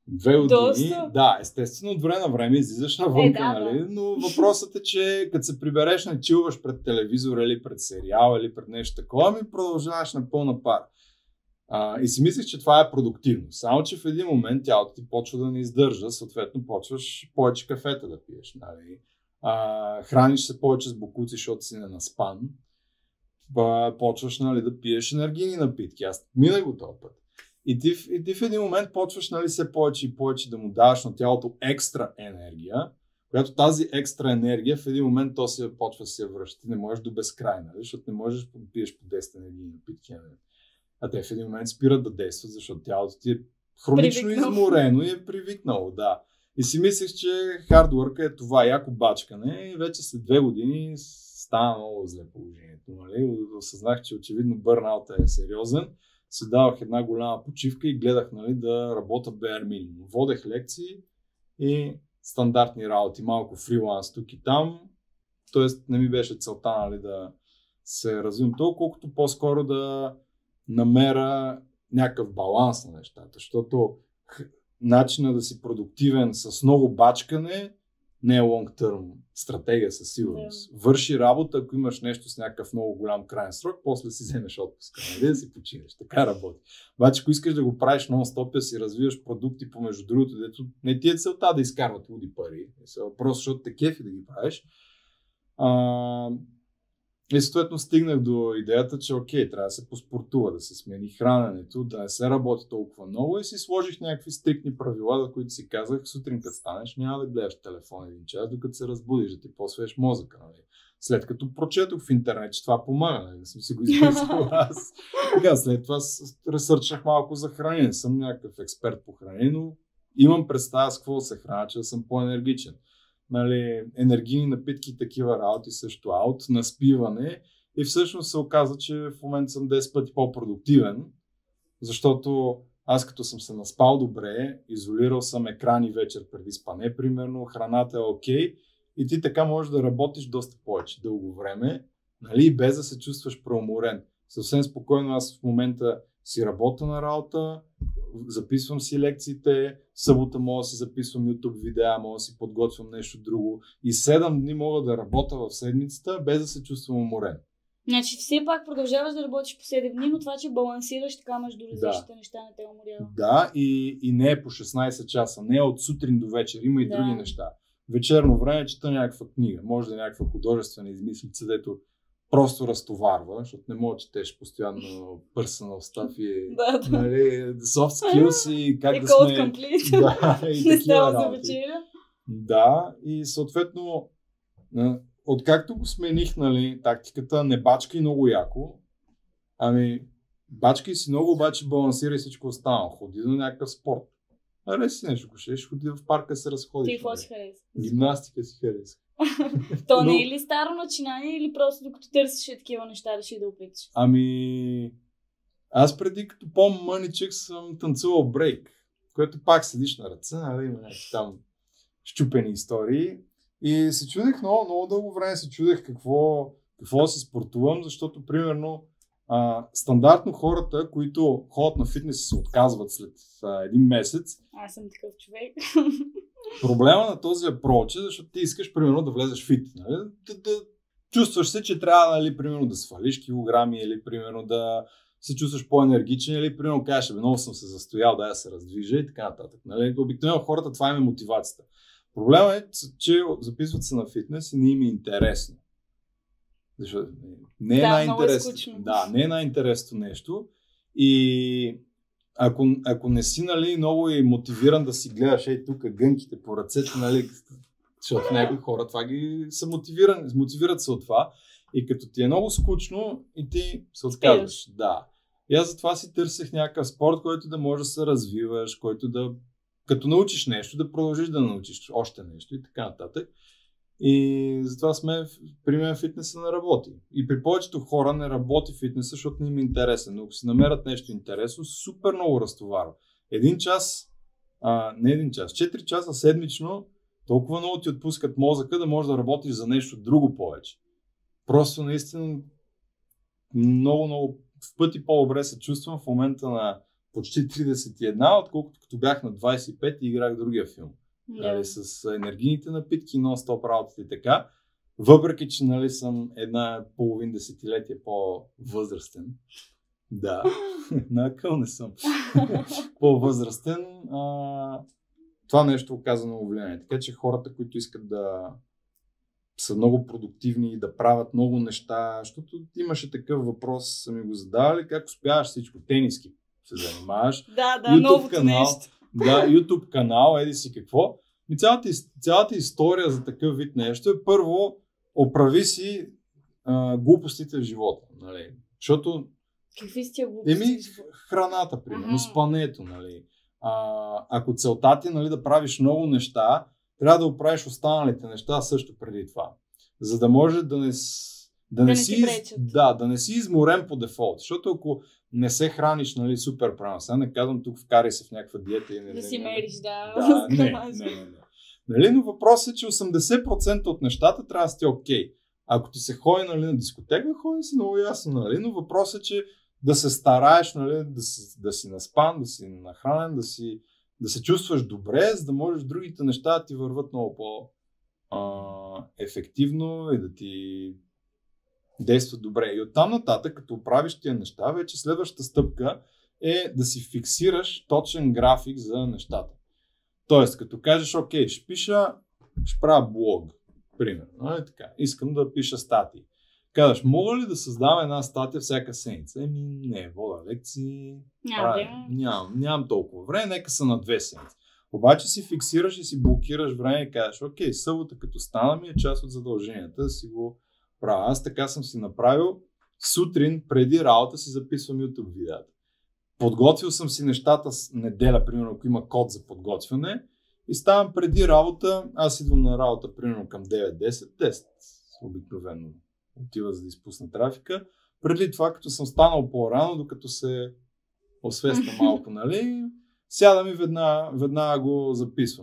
Две години, Доста. да, естествено от време на време излизаш навънка, Е, да, нали? да. Но въпросът е, че като се прибереш, не чилваш пред телевизора или пред сериал или пред нещо такова, ми продължаваш на пълна пара. А, и си мислиш, че това е продуктивно. Само, че в един момент тялото ти почва да не издържа, съответно почваш повече кафета да пиеш. Нали? А, храниш се повече с бокуци, защото си ненаспан. Ба, почваш, нали, да пиеш енергийни напитки. Аз минах го този път. И ти, и ти в един момент почваш, нали, все повече и повече да му даваш на тялото екстра енергия, която тази екстра енергия в един момент то се почва да се връща. Ти не можеш до безкрай, нали, защото не можеш да пиеш по десет енергийни напитки. Нали. А те в един момент спират да действат, защото тялото ти е хронично Привикнал. изморено и е привикнало, да. И си мислиш, че хардворка е това яко бачкане и вече след две години стана много зле положението. Нали? Осъзнах, че очевидно бърнаута е сериозен. Си давах една голяма почивка и гледах, нали, да работя bare minimum. Водех лекции и стандартни работи, малко фриланс тук и там. Тоест не ми беше целта, нали, да се развивам толкова, колкото по-скоро да намеря някакъв баланс на нещата, защото начинът да си продуктивен с много бачкане не е long-term стратегия със сигурност. Yeah. Върши работа, ако имаш нещо с някакъв много голям крайен срок, после си вземеш отпуска, нали, да си починеш. Така работи. Обаче, ако искаш да го правиш нон-стоп, да си развиваш продукти помежду другото, дето не ти е целта да изкарват луди пари, просто защото те кефи да ги правиш. А... И съответно стигнах до идеята, че окей, трябва да се поспортува, да се смени храненето, да не се работи толкова много и си сложих някакви стриктни правила, за които си казах, сутрин като станеш няма да гледаш телефон един час, докато се разбудиш, да ти посвеш мозъка. Нали? След като прочетох в интернет, че това помага, нали? Не съм си го измислил аз. Така, след това ресърчах малко за хранене, не съм някакъв експерт по хранене, но имам представа с какво се храня, че да съм по-енергичен. Нали, енергийни напитки и такива работи също аут, наспиване и всъщност се оказа, че в момента съм десет пъти по-продуктивен, защото аз като съм се наспал добре, изолирал съм екрани вечер преди спане, примерно, храната е окей и ти така можеш да работиш доста повече дълго време, нали, без да се чувстваш преуморен. Съвсем спокойно аз в момента си работя на работа, записвам си лекциите, събота мога да си записвам YouTube видеа, мога да си подготвям нещо друго и седем дни мога да работя в седмицата, без да се чувствам уморен. Значи все пак продължаваш да работиш по седем дни, но това, че балансираш така между различните да. неща, не те уморява. Да, и, и не е по шестнайсет часа, не е от сутрин до вечер, има и да. други неща. Вечерно време чета някаква книга, може да е някаква художествена измислица, дето просто разтоварва, защото не мога да четеш постоянно personal stuff и да, да. Нали, soft skills и как и да сме... complete. Да, и не става работи. за вечеря. Да, и съответно, откакто го смених, нали, тактиката, не бачкай много яко, ами бачкай си много, обаче балансирай всичко останало. Ходи до някакъв спорт. Хареси си нещо, ако ще ходи в парка се разходиш. Ти какво си хареса? Гимнастика си хареса. То не е ли старо начинание или просто докато търсиш такива неща, реши да опиташ? Ами, аз преди като по-мъничък съм танцувал брейк, което пак седиш на ръце, нали, има някакви там щупени истории. И се чудех много, много дълго време се чудех какво, какво да си спортувам, защото примерно а, стандартно хората, които ходят на фитнес и се отказват след а, един месец. Аз съм такъв човек. Проблема на този approach е, защото ти искаш примерно да влезеш в фит. Нали? Да, да, чувстваш се, че трябва, нали, примерно да свалиш килограми или примерно да се чувстваш по-енергичен или примерно кажеш, бе, много съм се застоял, да я се раздвижа и така нататък. Нали? Обикновено хората това им е мотивацията. Проблема е, че записват се на фитнес и не им е интересно. Защото не е да, най-интересно. Е да, не е най-интересно нещо. И ако, ако не си, нали, много и мотивиран да си гледаш ей тук гънките по ръцете, нали, защото някои хора това ги са мотивирани, мотивират се от това. И като ти е много скучно и ти се отказваш. Да. И аз затова си търсех някакъв спорт, който да може да се развиваш, който да, като научиш нещо, да продължиш да научиш още нещо и така нататък. И затова сме, при мен фитнеса не работи. И при повечето хора не работи фитнеса, защото не им е интересен. Но ако си намерят нещо интересно, супер много разтоварва. Един час, а, не един час, четири часа седмично, толкова много ти отпускат мозъка да можеш да работиш за нещо друго повече. Просто наистина много, много в пъти по-добре се чувствам в момента на почти тридесет и една, отколкото като бях на двадесет и пет и играх другия филм. Да. Нали, с енергийните напитки, нон-стоп работата и така. Въпреки, че нали, съм една половин десетилетие по-възрастен. Да, на къл не съм. По-възрастен. А, това нещо оказа много влияние. Така че хората, които искат да са много продуктивни, да правят много неща, защото имаше такъв въпрос, са ми го задавали, как успяваш всичко, тениски се занимаваш. Да, да, YouTube новото канал, нещо. Да, YouTube канал, еди си какво. И цялата, цялата история за такъв вид нещо е първо, оправи си а, глупостите в живота. Нали? Защото Какви сте глупости? еми, храната, примерно, Ага. спането. Нали? А, ако целта ти е нали, да правиш много неща, трябва да оправиш останалите неща също преди това. За да може да не, с- да не, не си, ти из- пречат. да, да не си изморен по дефолт. Защото ако не се храниш нали, супер правилно, сега не казвам тук вкарай се в някаква диета и не, Да не, си не, мериш, да. да, не, не, Скамази. не, не. Нали, но въпросът е, че осемдесет процента от нещата трябва да сте окей. Ако ти се ходи нали, на дискотека, ходи си много ясно. Нали? Но въпросът е, че да се стараеш, нали, да, си, да си наспан, да си нахранен, да, си, да се чувстваш добре, за да можеш другите неща да ти върват много по-ефективно и да ти действат добре. И оттам нататък, като правиш тия неща, вече следващата стъпка е да си фиксираш точен график за нещата. Тоест, като кажеш, окей, ще пиша, ще правя блог, примерно, нали така, искам да пиша статии. Казваш, мога ли да създавам една статия всяка седмица? Еми, не, вода лекции, Няма правя, време. нямам, нямам толкова време, нека са на две седмици. Обаче си фиксираш и си блокираш време и кажеш, окей, събота като стана ми е част от задълженията да си го правя. Аз така съм си направил, сутрин преди работа си записвам YouTube видеята. Подготвил съм си нещата с неделя, примерно, ако има код за подготвяне и ставам преди работа, аз идвам на работа примерно към девет-десет, десет обикновено отива за да изпусна трафика. Преди това, като съм станал по-рано, докато се освеста малко, нали, сядам и веднага, веднага го записвам.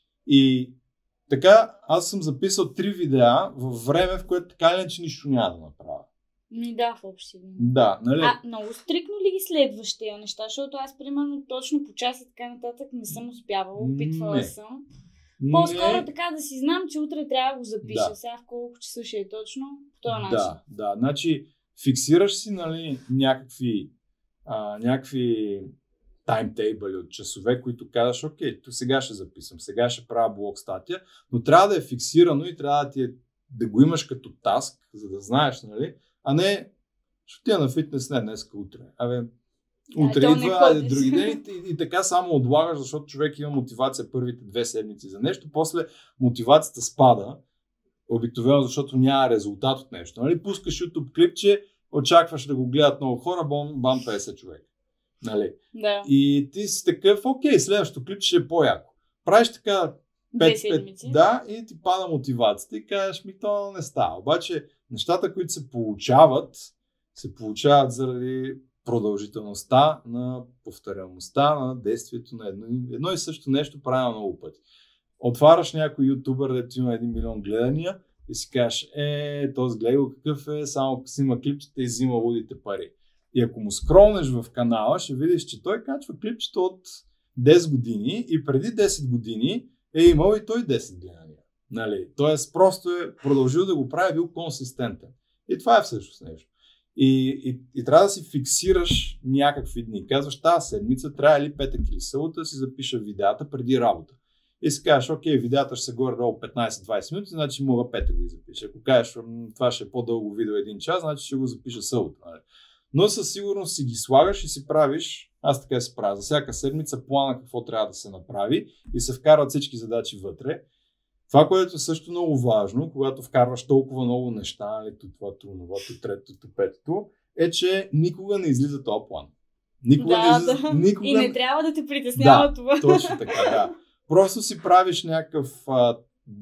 И така, аз съм записал три видеа във време, в което така или иначе нищо няма да направя. Ми да, в общи линии. Да, нали? А, много стрикно ли ги следваш тези неща? Защото аз, примерно, точно по час и така нататък не съм успявала, опитвала Не. съм. По-скоро Не. така да си знам, че утре трябва да го запиша. Да. Сега в колко часа ще е точно, по този начин. Да, да. Значи, фиксираш си нали, някакви, а, някакви таймтейбъли от часове, които казваш, окей, то сега ще записвам, сега ще правя блог статия, но трябва да е фиксирано и трябва да, ти е, да го имаш като таск, за да знаеш, нали, а не, ще отида на фитнес, не днеска, утре. Абе, утре то не идва, айде ходиш. други ден и, и така само отлагаш, защото човек има мотивация първите две седмици за нещо, после мотивацията спада, обикновено, защото няма резултат от нещо. Нали? Пускаш YouTube клипче, очакваш да го гледат много хора, бам, бам петдесет човека. Нали? Да. И ти си такъв, окей, следващото клипче ще е по-яко. Правиш така Две пет, седмици. пет, да, и ти пада мотивацията и кажеш, ми то не става. Обаче нещата, които се получават, се получават заради продължителността на повторяемостта на действието на едно, едно и също нещо правя много пъти. Отваряш някой ютубър, дето има един милион гледания и си кажеш, е, този гледай го какъв е, само снима клипчета и взима лудите пари. И ако му скролнеш в канала, ще видиш, че той качва клипчета от десет години и преди десет години е имал и той десет гледания. Нали? Тоест просто е продължил да го прави, бил консистентен. И това е всъщност нещо. И, и, и трябва да си фиксираш някакви дни. Казваш, тази седмица трябва ли петък или събота да си запиша видеята преди работа. И си кажеш, окей, видеята ще са горе-долу петнайсет-двайсет минути, значи мога петък да ги запиша. Ако кажеш, това ще е по-дълго видео един час, значи ще го запиша събота. Нали? Но със сигурност си ги слагаш и си правиш, аз така си правя, за всяка седмица плана какво трябва да се направи и се вкарват всички задачи вътре. Това, което е също много важно, когато вкарваш толкова много неща, нали, това, това, третото, петото, е, че никога не излиза този план. Никога Да, не излиза, да. Никога... И не трябва да те притеснява Да, това. точно така, да. Просто си правиш някакъв... А,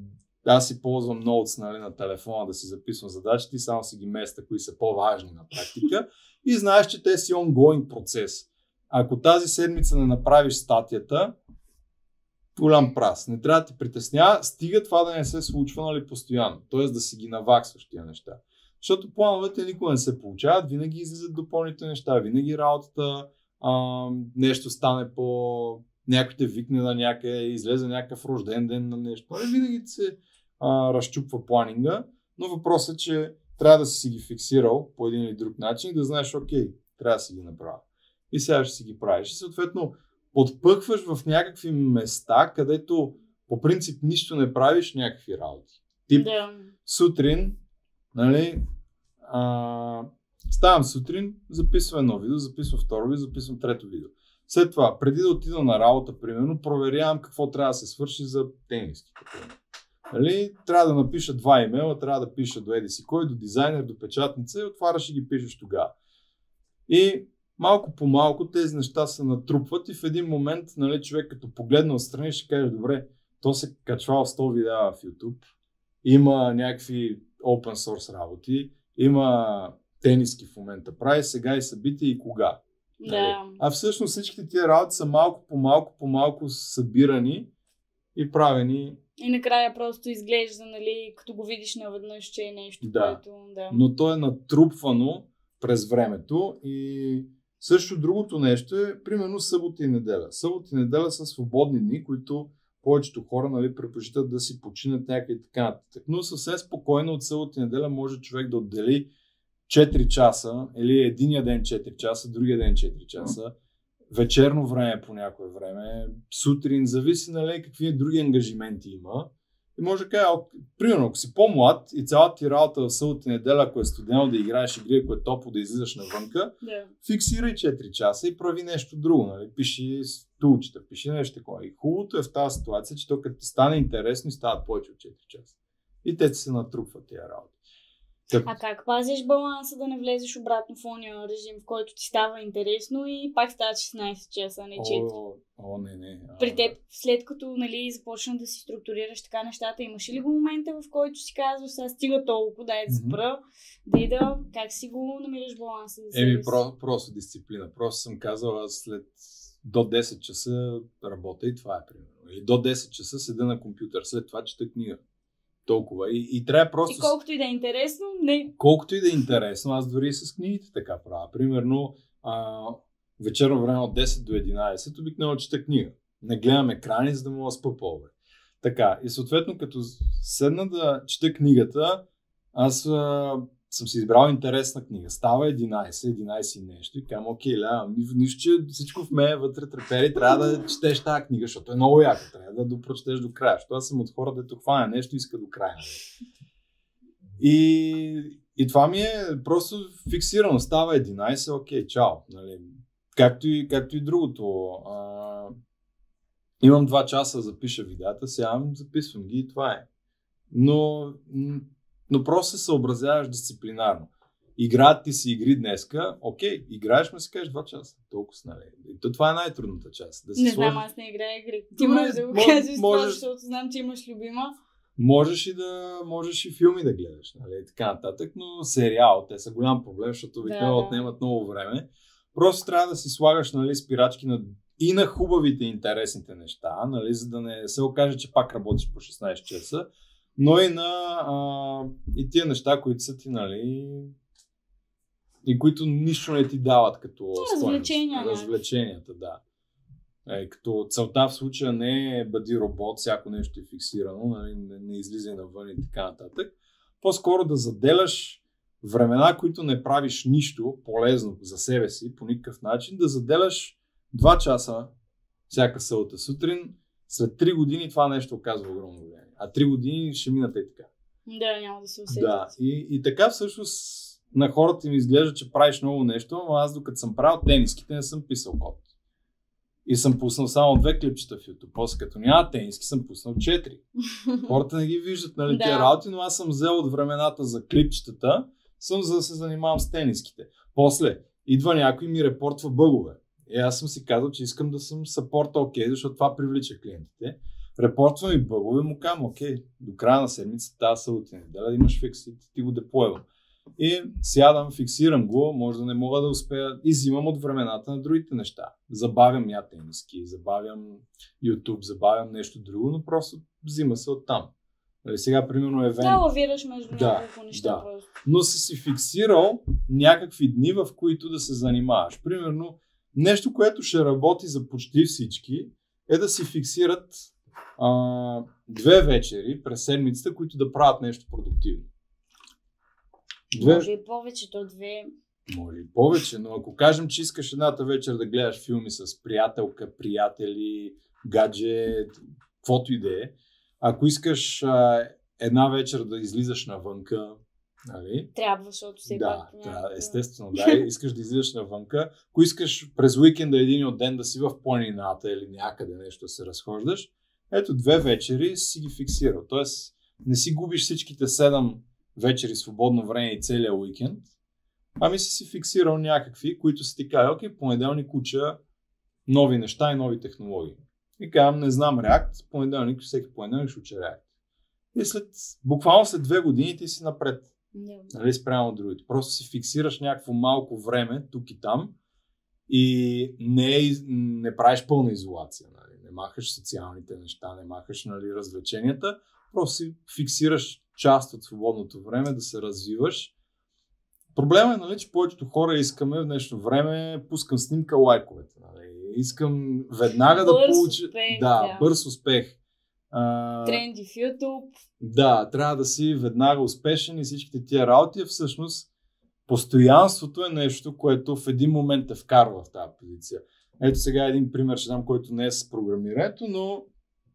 аз си ползвам ноутс нали, на телефона да си записвам задачите и само си ги места, кои са по-важни на практика и знаеш, че те си ongoing процес. Ако тази седмица не направиш статията, голям прас. Не трябва да ти притеснява, стига това да не се случва нали, постоянно. Т.е. да си ги наваксваш тия неща. Защото плановете никога не се получават, винаги излизат допълнителни неща, винаги работата а, нещо стане по... някой те викне на някъде, излезе някакъв рожден ден на нещо. Нали, винаги се а, разчупва планинга, но въпросът е, че трябва да си ги фиксирал по един или друг начин и да знаеш, окей, трябва да си ги направя. И сега ще си ги правиш. И съответно подпъхваш в някакви места, където по принцип нищо не правиш, някакви работи. Тип да. Сутрин, нали, а, ставам сутрин, записвам едно видео, записвам второ видео, записвам трето видео. След това, преди да отида на работа, примерно, проверявам какво трябва да се свърши за тениските. Нали? Трябва да напиша два имейла, трябва да пиша до еди си кой, до дизайнер, до печатница и отваряш и ги пишеш тогава. И малко по малко тези неща се натрупват и в един момент, нали, човек като погледне отстрани ще каже, добре, то се качва сто видеа в YouTube, има някакви open source работи, има тениски в момента прави, сега и събития и кога. Да. Нали? А всъщност всичките тия работи са малко по малко по малко събирани и правени. И накрая просто изглежда, нали, като го видиш наведнъж, че е нещо, да. което... Да. Но то е натрупвано през времето и също другото нещо е, примерно събота и неделя. Събота и неделя са свободни дни, които повечето хора, нали, предпочитат да си починат някъде и така нататък. Но съвсем спокойно от събота и неделя може човек да отдели четири часа или единия ден четири часа, другия ден четири часа, вечерно време по някое време, сутрин, зависи, нали, какви други ангажименти има. И може да кажа, примерно, ако си по-млад и цялата ти работа в събота и неделя, ако е студено да играеш игри, ако е топло да излизаш навънка, да. Фиксирай четири часа и прави нещо друго. Нали? Пиши стулчета, пиши нещо такова. И хубавото е в тази ситуация, че то като ти стане интересно и стават повече от четири часа. И те се натрупват тия работи. Как... А как пазиш баланса да не влезеш обратно в ония режим, в който ти става интересно и пак стават шестнайсет часа, а не четири? О, о, не, не. А... При теб, след като, нали, започна да си структурираш така нещата, имаш ли го момента, в който си казваш, сега стига толкова, дай да спра, да и да, как си го намираш баланса? Да Еми, про, просто дисциплина. Просто съм казал, аз след до десет часа работя и това е примерно. Или до десет часа седа на компютър, след това чета книга. Толкова. И, и трябва просто... И колкото и да е интересно, не... Колкото и да е интересно, аз дори и с книгите така правя. Примерно, а, вечерно време от десет до единайсет обикновено чета книга. Не гледам екрани, за да мога да спа по-добре. Така, и съответно, като седна да чета книгата, аз а, съм си избрал интересна книга. Става единайсет, единайсет и нещо и казвам, окей, ля, нищо, че всичко в мен е вътре трепери, трябва да четеш тази книга, защото е много яка, трябва да допрочетеш до края, защото аз съм от хора, дето хваня нещо и иска до края. И, и това ми е просто фиксирано. Става единайсет, окей, чао. Нали. Както, и, както и другото. А, имам два часа да запиша видеята, сега записвам ги и това е. Но... Но просто се съобразяваш дисциплинарно. Играят ти си игри днеска, окей, играеш, ме си кажеш два часа. Толкова с, нали. И то, това е най-трудната част. Да си не сложи... знам, аз не играя игри. Ти можеш да го кажеш това, защото знам, че имаш любима. Можеш и да можеш и филми да гледаш, нали, така нататък, но сериал, те са голям проблем, защото обикновено да, отнемат много време. Просто трябва да си слагаш, нали, спирачки на и на хубавите и интересните неща, нали, за да не се окаже, че пак работиш по шестнайсет часа. Но и на а, и тия неща, които са ти, нали, и които нищо не ти дават като развлечения. Развлеченията, да. Е, като целта в случая не е бъди робот, всяко нещо е фиксирано, нали, не, не излизай навън и така нататък. По-скоро да заделяш времена, които не правиш нищо полезно за себе си по никакъв начин, да заделяш два часа всяка събота сутрин. След три години това нещо оказва огромно влияние. А три години ще минат и така. Да, няма да се усетят. Да, и, и така всъщност на хората им изглежда, че правиш много нещо, но аз докато съм правил тениските не съм писал код. И съм пуснал само две клипчета в YouTube. После като няма тениски съм пуснал четири. Хората не ги виждат, нали, да. Тия работи, но аз съм взел от времената за клипчетата, съм за да се занимавам с тениските. После идва някой и ми репортва бъгове. И аз съм си казал, че искам да съм съпорта окей, защото това привлича клиентите. Репортвам и бъгове, му казвам, окей, до края на седмицата тази събота неделя да имаш фикс и ти го деплойвам. И сядам, фиксирам го, може да не мога да успея и взимам от времената на другите неща. Забавям я тениски, забавям YouTube, забавям нещо друго, но просто взима се оттам. Нали, сега, примерно, евент. Да, лавираш между да, няколко неща да. Просто. Но си си фиксирал някакви дни, в които да се занимаваш. Примерно, нещо, което ще работи за почти всички, е да си фиксират а, две вечери през седмицата, които да правят нещо продуктивно. Две... Може и повече, то две... Може и повече, но ако кажем, че искаш едната вечер да гледаш филми с приятелка, приятели, гаджет, каквото и да е, ако искаш а, една вечер да излизаш навънка, нали? Трябва, защото все да, пак... Да, естествено, да, искаш да излизаш навънка. Ако искаш през уикенда един от ден да си в планината или някъде нещо да се разхождаш, ето две вечери си ги фиксирал. Тоест не си губиш всичките седем вечери свободно време и целия уикенд, ами си си фиксирал някакви, които си ти казали, окей, понеделник уча нови неща и нови технологии. И казвам, не знам React, понеделник, всеки понеделник ще уча React. И след, буквално след две години ти си напред. Yeah. Нали, спрямо от другите. Просто си фиксираш някакво малко време тук и там и не, не правиш пълна изолация. Нали. Не махаш социалните неща, не махаш, нали, развлеченията. Просто си фиксираш част от свободното време да се развиваш. Проблема е, нали, че повечето хора искаме в днешно време, пускам снимка, лайковете. Нали. Искам веднага бърз да получа успех, да, да. бърз успех. А... Тренди в YouTube. Да, трябва да си веднага успешен и всичките тия работи. Всъщност, постоянството е нещо, което в един момент те вкарва в тази позиция. Ето сега един пример ще дам, който не е с програмирането, но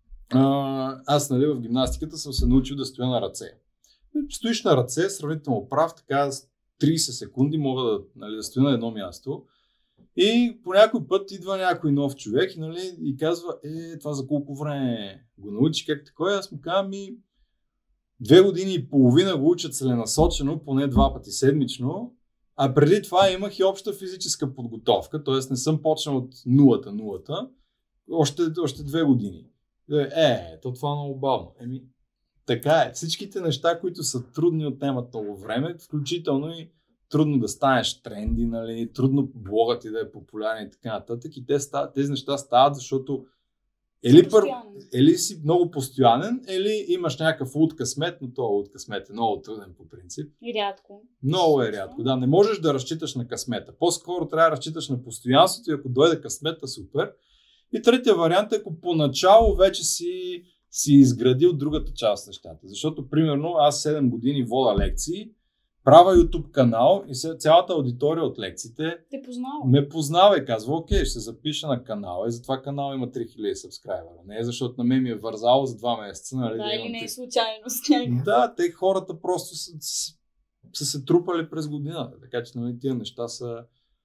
а, аз, нали, в гимнастиката съм се научил да стоя на ръце. Стоиш на ръце, сравнително прав, така с трийсет секунди мога да, нали, да стоя на едно място. И по някой път идва някой нов човек и, нали, и казва, е, това за колко време го научи, как такова. Аз му казвам, ми две години и половина го учат целенасочено, поне два пъти седмично, а преди това имах и обща физическа подготовка, т.е. не съм почнал от нулата, нулата, още, още две години. Е, то това е много бавно. Еми, така е. Всичките неща, които са трудни, отнемат много време, включително и трудно да станеш тренди, нали, трудно блогът ти да е популярен и така нататък. И те стават, тези неща стават, защото или, пър, или си много постоянен, или имаш някакъв луд късмет, но този луд късмет е много труден по принцип. И рядко. Много е рядко, да. Не можеш да разчиташ на късмета. По-скоро трябва да разчиташ на постоянството и ако дойде късмета, супер. И третия вариант е, ако поначало вече си, си изградил другата част на нещата. Защото, примерно, аз седем години вода лекции, правя YouTube канал и цялата аудитория от лекциите те познава. ме познава и казва, окей, ще се запиша на канала и затова канал има три хиляди сабскрайбера. Не е защото на мен ми е вързало за два месеца. Нали, да, да, или не е три... случайност някаква. Да, те хората просто са, са, са се трупали през годината, така че, нали, тия неща са...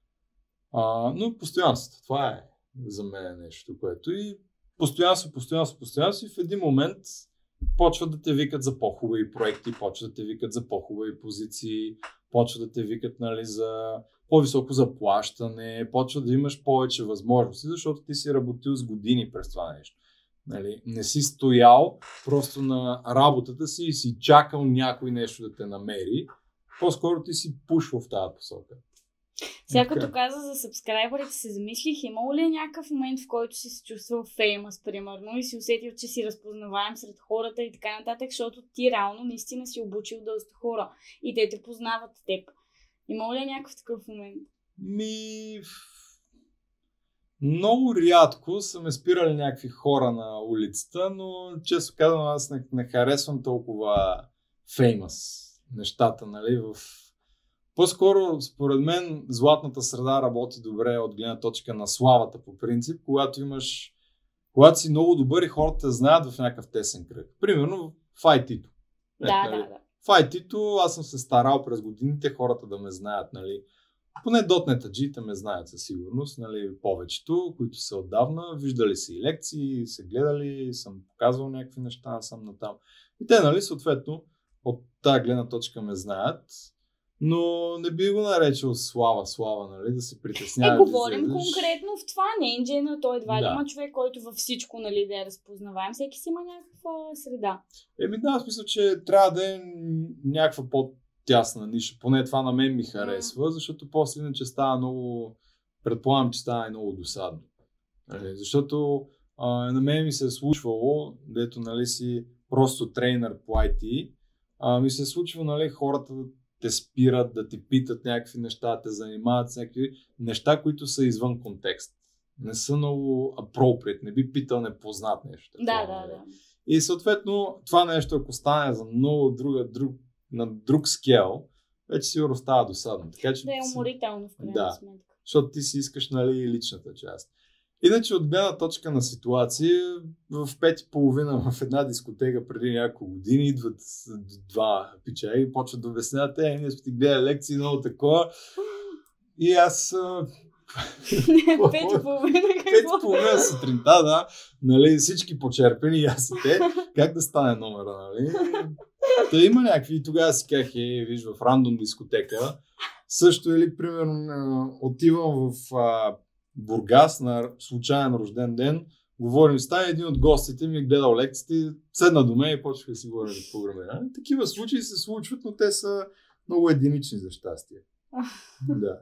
А, но постоянство, това е за мен нещо, което и постоянство, постоянство, постоянство и в един момент почват да те викат за по-хубави проекти, почват да те викат за по-хубави позиции, почват да те викат, нали, за по-високо заплащане, почват да имаш повече възможности, защото ти си работил с години през това нещо. Нали, не си стоял просто на работата си и си чакал някой нещо да те намери, по-скоро ти си пушвал в тази посока. Сега като каза за сабскрайбърите, се замислих, имало ли е някакъв момент, в който си се чувствал феймъс, примерно, и си усетил, че си разпознаваем сред хората и така нататък, защото ти реално наистина си обучил доста хора и те те познават теб. Имало ли е някакъв такъв момент? Ми... Много рядко са ме спирали някакви хора на улицата, но често казвам, аз не, не харесвам толкова феймъс нещата, нали, в... По-скоро, според мен, златната среда работи добре от гледна точка на славата по принцип, когато имаш, когато си много добър и хората знаят в някакъв тесен кръг. Примерно в ай ти-то. Да, да, да. В ай ти-то аз съм се старал през годините хората да ме знаят, нали. Поне дотнетаджиите ме знаят със сигурност, нали, повечето, които са отдавна, виждали си и лекции, са гледали, съм показвал някакви неща, съм натам. И те, нали, съответно, от тази гледна точка ме знаят. Но не би го наречил слава, слава, нали, да се притеснява. Е, говорим да конкретно в това, не енджена, той едва ли да. Има човек, който във всичко, нали, да я разпознаваем. Всеки си има някаква среда. Еми да, в смисъл, че трябва да е някаква по-тясна ниша. Поне това на мен ми харесва, защото после иначе става много, предполагам, че става много досадно. Нали, защото а, на мен ми се е случвало, дето, нали, си просто трейнер по ай ти, а, ми се е случва, нали, хората те спират, да ти питат някакви неща, те занимават с някакви неща, които са извън контекст. Не са много appropriate, не би питал непознат нещо. Да, да, да. И съответно това нещо, ако стане за много друга, друг, на друг скел, вече сигурно става досадно. Така, че да е уморително в крайна да, сметка. защото ти си искаш, нали, личната част. Иначе от гледна точка на ситуация, в пет и половина в една дискотека преди няколко години идват два пича и почват да обясняват, е, ние сме ти гледали лекции, много такова. И аз... Пет и половина какво? Пет и половина сутринта, да. Нали, всички почерпени, и аз и те. Как да стане номера, нали? Та има някакви, тогава си казах, е, виж, в рандом дискотека. Също или, примерно, отивам в а, Бургас на случайен рожден ден, говорим с тая, един от гостите ми е гледал лекциите, седна до мен и почва да си говорим за програмиране. Такива случаи се случват, но те са много единични за щастие. Да.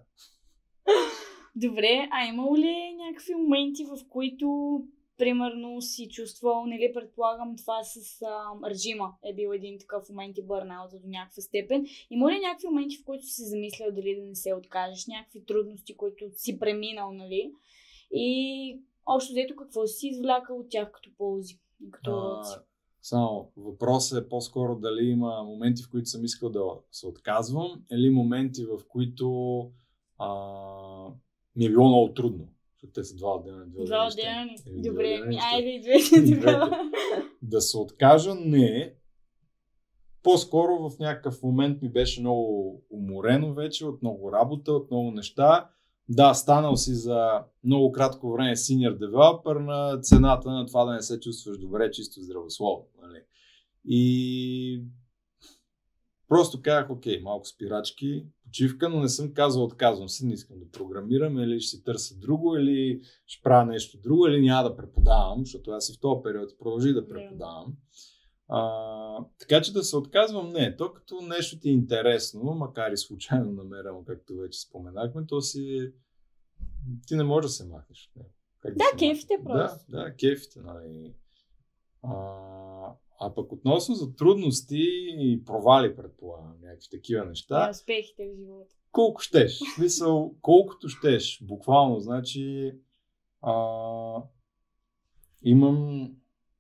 Добре, а имало ли някакви моменти, в които примерно си чувствал, нали, предполагам това с а, режима е бил един такъв момент и бърнаута до някаква степен. Има ли някакви моменти, в които си замислял дали да не се откажеш, някакви трудности, които си преминал, нали? И общо взето какво си извлякал от тях като ползи, като уроци? Само въпросът е по-скоро дали има моменти, в които съм искал да се отказвам, или моменти, в които а, ми е било много трудно. Защото те са два отделни. Два отделни. Добре, отделни айде и двете тогава. Да се откажа, не. По-скоро в някакъв момент ми беше много уморено вече, от много работа, от много неща. Да, станал си за много кратко време senior developer на цената на това да не се чувстваш добре, чисто здравословно. Нали? И просто казах, окей, малко спирачки, почивка, но не съм казал отказвам се, не искам да програмирам, или ще си търся друго, или ще правя нещо друго, или няма да преподавам, защото аз и в този период продължи да преподавам. А, така че да се отказвам, не. То като нещо ти е интересно, макар и случайно намерено, както вече споменахме, то си ти не можеш да се махнеш от него. Как да, да кефите просто. Да, да, кефите. Нали. А, а пък относно за трудности и провали, предполагам, някакви такива неща. Да, успехите в живота. Колко щеш. В смисъл, колкото щеш. Буквално, значи а, имам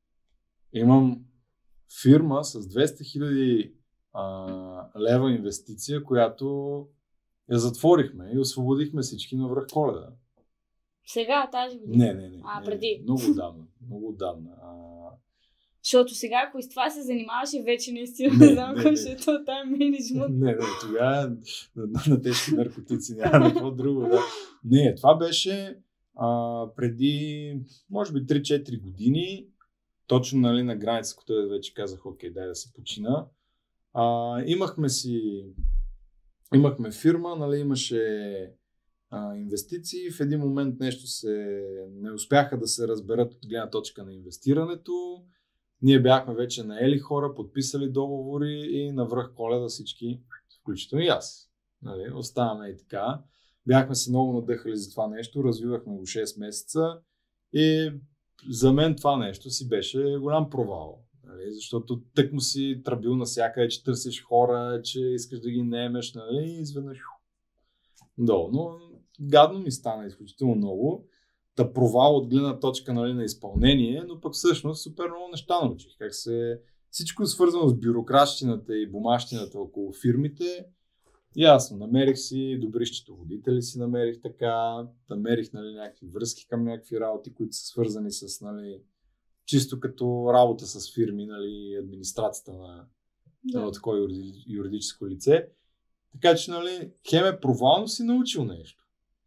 имам фирма с двеста хиляди лева инвестиция, която я затворихме и освободихме всички на връх Коледа. Сега, тази година? Не, не, не. А, не, преди? Много отдавна. Много отдавна. А... Защото сега, ако и с това се занимаваше, вече наистина не, не знам какво ще е то тази менеджмент. Не, не, тогава на, на, на тежки наркотици няма какво друго. Да. Не, това беше а, преди, може би, три-четири години. Точно, нали, на граница, когато вече казах, окей, дай да се почина. А, имахме си имахме фирма, нали, имаше а, инвестиции. В един момент нещо се не успяха да се разберат от гледна точка на инвестирането. Ние бяхме вече наели хора, подписали договори и на връх Коледа всички, включително и аз. Нали, оставаме и така. Бяхме се много надъхали за това нещо, развивахме го шест месеца и за мен това нещо си беше голям провал. Нали? Защото тък му си тръбил навсякъде, че търсиш хора, че искаш да ги наемеш, нали? И изведнъж долу. Но гадно ми стана изключително много. Та провал от гледна точка, нали, на изпълнение, но пък всъщност супер много неща научих. Как се... Всичко свързано с бюрократщината и бумащината около фирмите. Ясно, намерих си добри счетоводители, си намерих така, намерих, нали, някакви връзки към някакви работи, които са свързани с, нали, чисто като работа с фирми, нали, администрацията на, да. на такова юридическо лице. Така че, нали, хем е провално си научил нещо.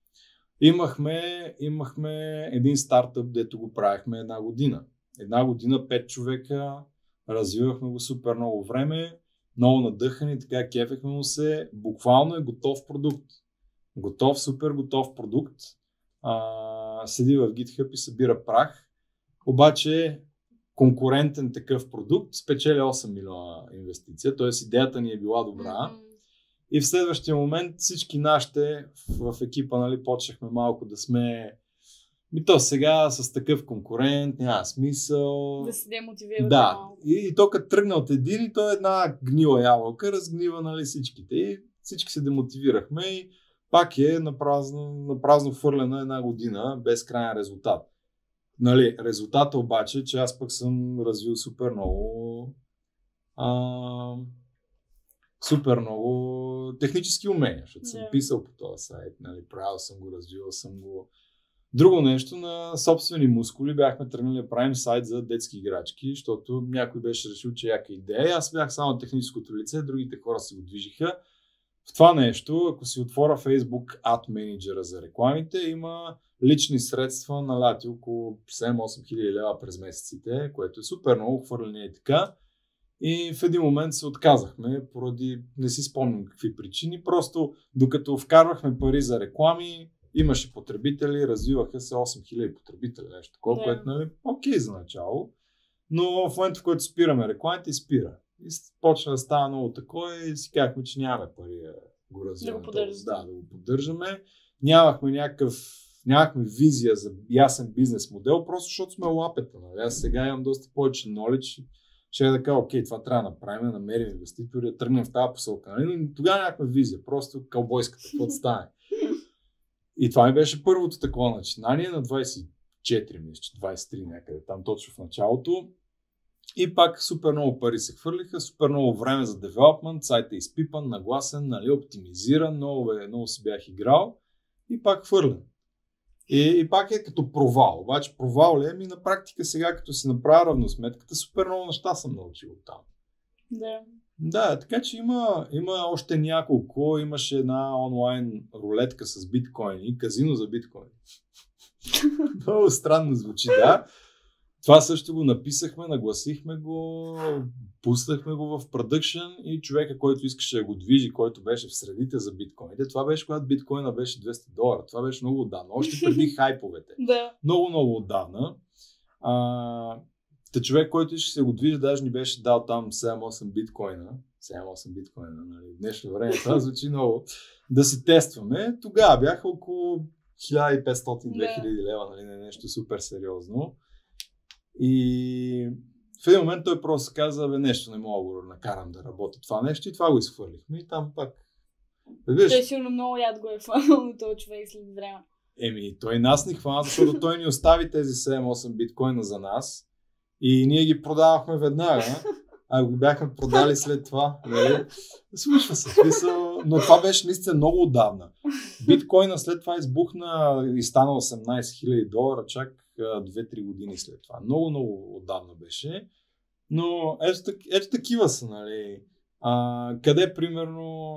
Имахме, имахме един стартъп, дето го правихме една година. Една година, пет човека, развивахме го супер много време. Много надъхани, така кефехме му се. Буквално е готов продукт. Готов, супер готов продукт. А, седи в GitHub и събира прах. Обаче конкурентен такъв продукт спечели осем милиона инвестиция. Т.е. идеята ни е била добра. Mm-hmm. И в следващия момент всички нашите в, в екипа, нали, почнахме малко да сме Ми то сега с такъв конкурент няма смисъл. Да се демотивира. Да. И, и то като тръгна от един и то е една гнила ябълка, разгнива, нали, всичките. И всички се демотивирахме и пак е на празно, на празно фърлена една година без крайен резултат. Нали, резултата обаче е, че аз пък съм развил супер много а, супер много технически умения, защото съм yeah. писал по този сайт, нали, правил съм го, развил съм го. Друго нещо, на собствени мускули бяхме тръгнали да правим сайт за детски играчки, защото някой беше решил, че яка идея. Аз бях само техническото лице, другите хора си го движиха. В това нещо, ако си отворя Facebook Ad Manager за рекламите, има лични средства налати около седем-осем хиляди лева през месеците, което е супер много, хвърляне и така. И в един момент се отказахме, поради не си спомням какви причини. Просто докато вкарвахме пари за реклами, имаше потребители, развиваха се осем хиляди потребители, нещо такова, yeah. което нали, окей за начало. Но в момента, в който спираме рекламите, спира. И почна да става много такова и си казахме, че нямаме пари да го развиваме. Да го поддържаме. Да, да го поддържаме. Нямахме някакъв, нямахме визия за ясен бизнес модел, просто защото сме лапета. Нали? Аз сега имам доста повече knowledge. Ще да кажа, окей, това трябва да направим, да намерим инвеститори, да тръгнем в тази посока. Нали? Но тогава нямахме визия, просто кълбойската, какво да стане. И това ми беше първото такова начинание на двайсет и четири, мисля, двайсет и три някъде, там точно в началото. И пак супер много пари се хвърлиха, супер много време за девелопмент, сайтът е изпипан, нагласен, нали, оптимизиран, много, много си бях играл и пак хвърлен. И, и пак е като провал. Обаче провал ли е ми на практика сега, като си направя равносметката, супер много неща съм научил там. Да. Да, така че има, има още няколко. Имаше една онлайн рулетка с биткоини, казино за биткоини. Много странно звучи, да. Това също го написахме, нагласихме го, пуснахме го в продъкшън и човека, който искаше да го движи, който беше в средите за биткоините, това беше когато биткоина беше двеста долара. Това беше много отдавна, още преди хайповете. Да. Много, много отдавна. А, Та човек, който ще се го движи, даже ни беше дал там седем-осем биткоина. седем-осем биткоина, нали? В днешно време това звучи много. Да си тестваме. Тогава бяха около хиляда и петстотин до две хиляди лева, нали? Не нещо супер сериозно. И в един момент той просто каза, бе, нещо не мога да накарам да работи това нещо и това го изхвърлихме. И там пак... Той сигурно много яд го е фанал на този човек след време. Еми, той нас ни хвана, защото той ни остави тези седем-осем биткоина за нас. И ние ги продавахме веднага, а го бяхме продали след това. Нали? Случва се, смисъл, но това беше наистина много отдавна. Биткоина след това избухна и стана осемнайсет хиляди долара, чак две-три години след това. Много, много отдавна беше. Но ето, ето такива са, нали. А, къде примерно...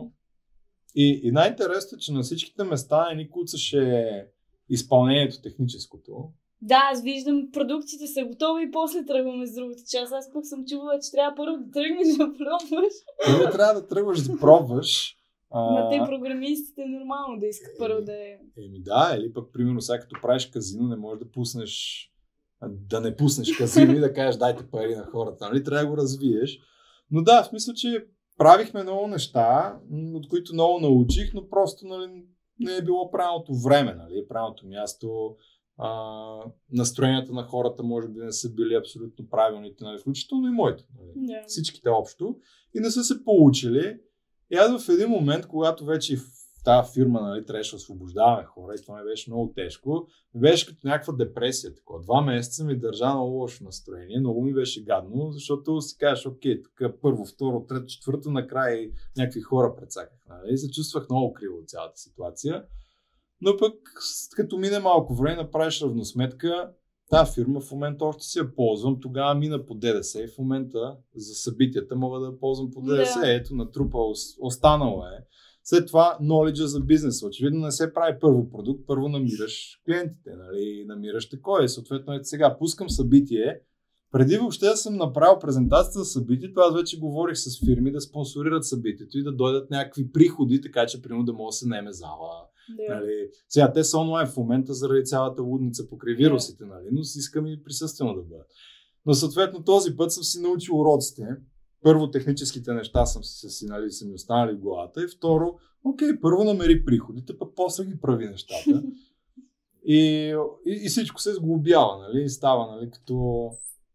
И, и най-интересно е, че на всичките места ни куцаше изпълнението техническото. Да, аз виждам, продукциите са готови и после тръгваме с другата част. Аз пък съм чувала, че трябва първо да тръгнеш да пробваш. Първо трябва да тръгваш да пробваш. На те програмистите е нормално да искат първо да е... Еми да, или пък примерно сега като правиш казино, не можеш да пуснеш да не пуснеш казино и да кажеш дайте пари на хората, нали? Трябва да го развиеш. Но да, в смисъл, че правихме много неща, от които много научих, но просто, нали, не е било правилното време, нали? Правилното място. А, настроенията на хората може би не са били абсолютно правилните, нали, включително и моите. Нали, yeah. Всичките общо. И не са се получили. И аз в един момент, когато вече в тази фирма, нали, трябваше да освобождаваме хора и това ми беше много тежко, ми беше като някаква депресия. Такова. Два месеца ми държа много лошо настроение, много ми беше гадно, защото си кажеш, окей, тук първо, второ, трето, четвърто, накрая и някакви хора прецаках. Нали, и се чувствах много криво от цялата ситуация. Но пък, като мине малко време, направиш равносметка, тази фирма в момента още си я ползвам, тогава мина по ДДС и в момента за събитията мога да я ползвам по ДДС. Да. Ето, натрупа, останало е. След това, knowledge за бизнеса. Очевидно не се прави първо продукт, първо намираш клиентите, нали, намираш такова. И съответно ето сега пускам събитие. Преди въобще да съм направил презентацията за събитието, аз вече говорих с фирми да спонсорират събитието и да дойдат някакви приходи, така че примерно да мога да се наеме зала. Yeah. Нали, сега те са онлайн в момента заради цялата лудница покрай вирусите, нали, но си искам и присъствено да бъдат. Но съответно този път съм си научил уроците. Първо, техническите неща съм си, си, нали, са ми останали в главата и второ, окей, първо намери приходите, пък после ги прави нещата. И, и, и всичко се сглобява, нали, става, нали, като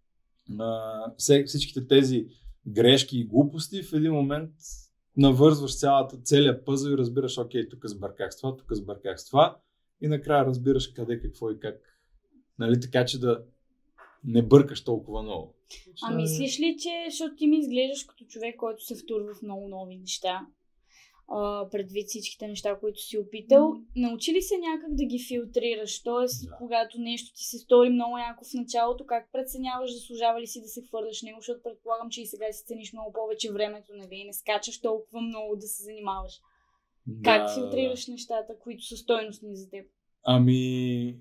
а, всичките тези грешки и глупости в един момент навързваш цялата, целият пъзъл и разбираш, окей, тук сбърках с това, тук сбърках с това и накрая разбираш къде, какво и как. Нали, така че да не бъркаш толкова много. А мислиш ли, че, защото ти ми изглеждаш като човек, който се втурва в много нови неща, а, предвид всичките неща, които си опитал, научи ли се някак да ги филтрираш? Тоест, да. Когато нещо ти се стори много яко в началото, как преценяваш, заслужава ли си да се хвърляш в него, защото предполагам, че и сега си цениш много повече времето, нали, и не скачаш толкова много да се занимаваш. Да, как филтрираш да. Нещата, които са стойностни за теб? Ами...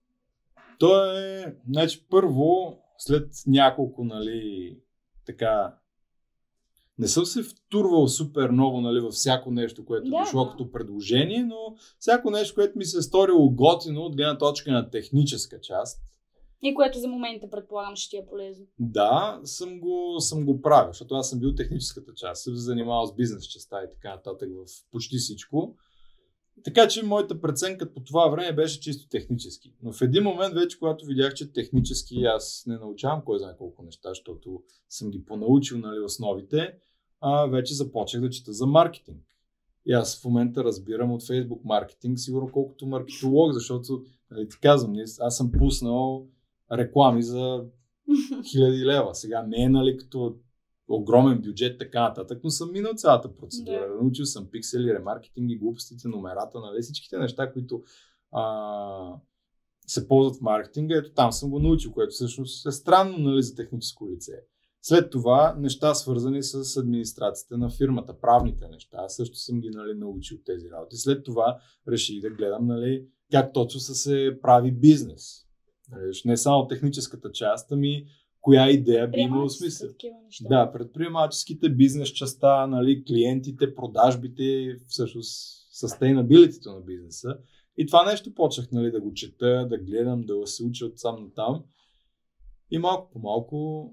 То е, значи, първо, след няколко, нали, така, не съм се втурвал супер много, нали, във всяко нещо, което да, дошло да. като предложение, но всяко нещо, което ми се е сторило готино от гледна точка на техническа част. И което за момента предполагам ще ти е полезно. Да, съм го, съм го правил, защото аз съм бил техническата част, съм се занимавал с бизнес частта и така нататък в почти всичко. Така че моята преценка по това време беше чисто технически. Но в един момент вече, когато видях, че технически аз не научавам кой знае колко неща, защото съм ги понаучил, нали, основите, а вече започнах да чета за маркетинг. И аз в момента разбирам от Facebook маркетинг, сигурно колкото маркетолог, защото, нали, ти казвам, аз съм пуснал реклами за хиляди лева. Сега не е, нали, като огромен бюджет, така нататък, но съм минал цялата процедура. Да. Научил съм пиксели, ремаркетинги, глупостите, номерата, нали, всичките неща, които а, се ползват в маркетинга. Ето там съм го научил, което всъщност е странно, нали, за техническо лице. След това неща, свързани с администрацията на фирмата, правните неща, също съм ги, нали, научил тези работи. След това реших да гледам, нали, как точно се прави бизнес. Нали, не само техническата част, ами коя идея би имало смисъл. Да, предприемаческите, бизнес частта, нали, клиентите, продажбите, всъщност sustainability на бизнеса. И това нещо почнах, нали, да го чета, да гледам, да се уча от сам на там. И малко по малко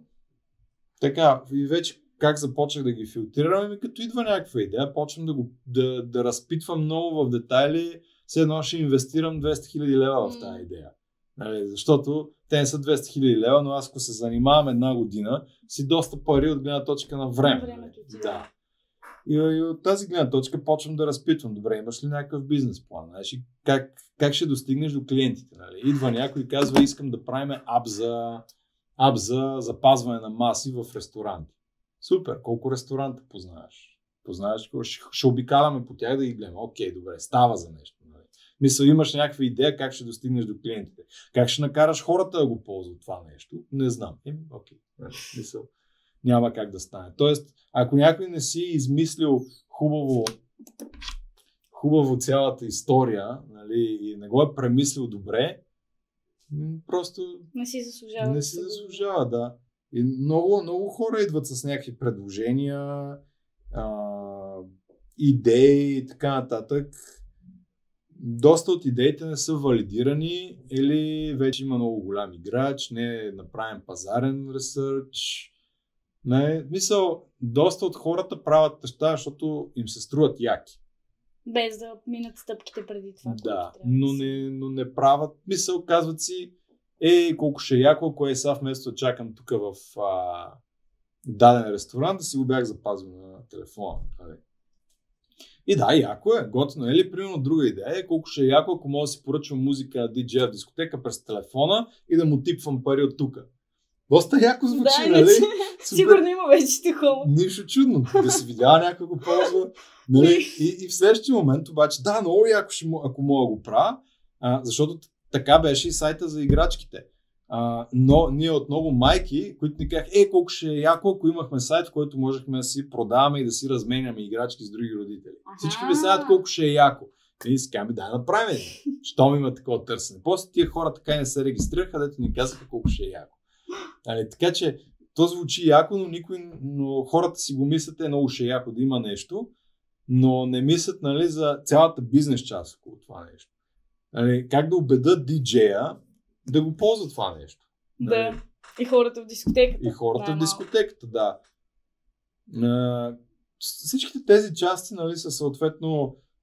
така, и вече как започнах да ги филтрирам, и като идва някаква идея, почвам да, го, да, да разпитвам много в детайли, все едно ще инвестирам двеста хиляди лева в тази идея. Нали, защото те не са двеста хиляди лева, но аз ако се занимавам една година, си доста пари от гледна точка на време. На времето ти, да. И, и от тази гледна точка почвам да разпитвам, добре, имаш ли някакъв бизнес план? Знаеш, как, как ще достигнеш до клиентите? Нали? Идва някой и казва, искам да правим ап за, ап за запазване на маси в ресторанти. Супер, колко ресторанта познаваш? Познаваш, ще, ще обикаляме по тях да ги гледаме. Окей, добре, става за нещо. Мисъл, имаш някаква идея как ще достигнеш до клиентите. Как ще накараш хората да го ползват това нещо? Не знам. Еми, окей. Мисъл, няма как да стане. Тоест, ако някой не си измислил хубаво, хубаво цялата история, нали, и не го е премислил добре, просто не си заслужава. Не си заслужава, да. И много, много хора идват с някакви предложения, а, идеи и така нататък. Доста от идеите не са валидирани или вече има много голям играч, не е направен пазарен ресърч. Не, мисъл, доста от хората правят неща, защото им се струват яки. Без да минат стъпките преди това. Да, но не, но не правят. Мисъл, казват си, ей, колко ще е яко, ако е сега вместо да чакам тук в а, даден ресторант, да си го бях запазил на телефона. И да, яко е, готино. Или примерно друга идея е колко ще е яко, ако мога да си поръчвам музика на диджея в дискотека през телефона и да му типвам пари от тук. Доста яко звучи, да, нали? Сигурно има вече такова. Нищо чудно. Да се видя някой го ползва. Нали? И, и в следващия момент обаче, да, много яко ще, ако мога да го правя, а, защото така беше и сайта за играчките. А, но ние от много майки, които ни казаха, е, колко ще е яко, ако имахме сайт, в който можехме да си продаваме и да си разменяме играчки с други родители. Аха. Всички обясняват колко ще е яко. И си казваме, дай направим. Щом има такова търсене. После тия хора така и не се регистрираха, дето ни казаха колко ще е яко. Али, така че то звучи яко, но, никой, но хората си го мислят, е много ще е яко да има нещо, но не мислят, нали, за цялата бизнес част около това нещо. Али, как да убедат диджея да го ползва това нещо. Да. Нали? И хората в дискотеката. И хората да, в дискотеката, да. А, всичките тези части, нали, са съответно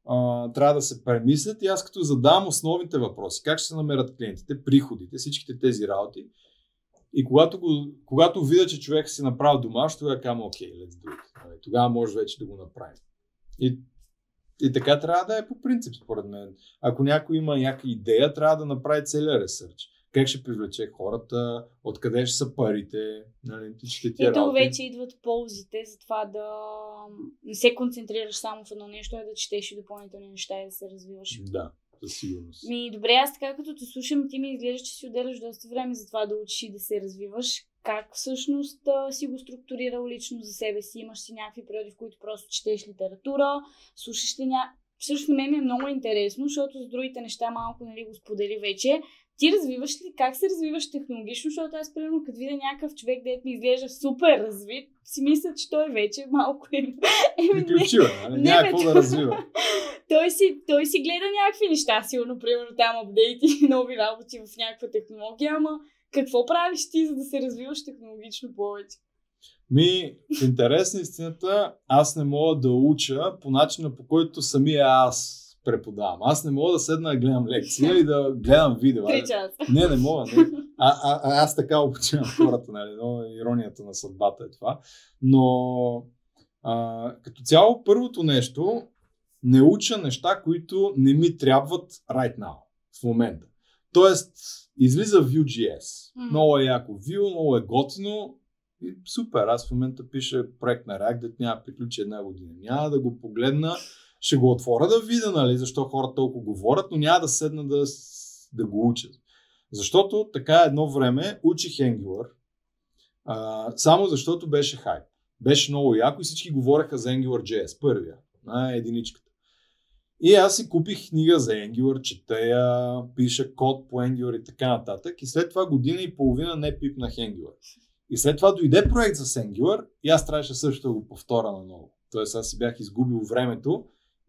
а, трябва да се премислят и аз като задавам основните въпроси, как ще се намерят клиентите, приходите, всичките тези работи. И когато, го, когато видя, че човек си направил домаш, тогава казвам, окей, let's do it. Тогава може вече да го направим. И, и така трябва да е по принцип, според мен. Ако някой има някаква идея, трябва да направи целият ресърч. Как ще привлече хората, откъде ще са парите, нали, всички тия работи. Ето вече идват ползите за това да не се концентрираш само в едно нещо, а да четеш и допълнителни неща и да се развиваш. Да, със сигурност. Ми, добре, аз така като те слушам, ти ми изглежда, че си отделяш доста време за това да учиш и да се развиваш. Как всъщност а, си го структурирал лично за себе си? Имаш си някакви периоди, в които просто четеш литература, слушаш ли ня... Всъщност на мен ми е много интересно, защото с другите неща малко, нали, го сподели вече. Ти развиваш ли, как се развиваш технологично, защото аз примерно като видя някакъв човек, дето ми изглежда супер развит, си мисля, че той вече малко е... Приключила, нали? Няма какво да развива. той, си, той си гледа някакви неща, сигурно, примерно там апдейти, нови работи в някаква технология, ама какво правиш ти, за да се развиваш технологично повече? Ми, в интерес на истината, аз не мога да уча по начина, по който самия аз преподавам. Аз не мога да седна да гледам лекция и да гледам видео. Три часа. Не, не мога. Не. А, а, а аз така обучавам хората, нали? Но иронията на съдбата е това. Но а, като цяло първото нещо, не уча неща, които не ми трябват right now, в момента. Тоест, излиза Vue.js. Mm. Много е яко Vue, много е готино. И супер, аз в момента пиша проект на React, дето няма приключи една година. Няма да го погледна, ще го отворя да видя, нали, защо хората толкова говорят, но няма да седна да, да го уча. Защото така едно време учих Angular, а, само защото беше хайп. Беше много яко и всички говореха за Angular.js, първия, а, единичката. И аз си купих книга за Angular, чета я, пиша код по Angular и така нататък. И след това година и половина не пипнах Angular. И след това дойде проект за Angular и аз трябваше също да го повторя наново. Тоест аз си бях изгубил времето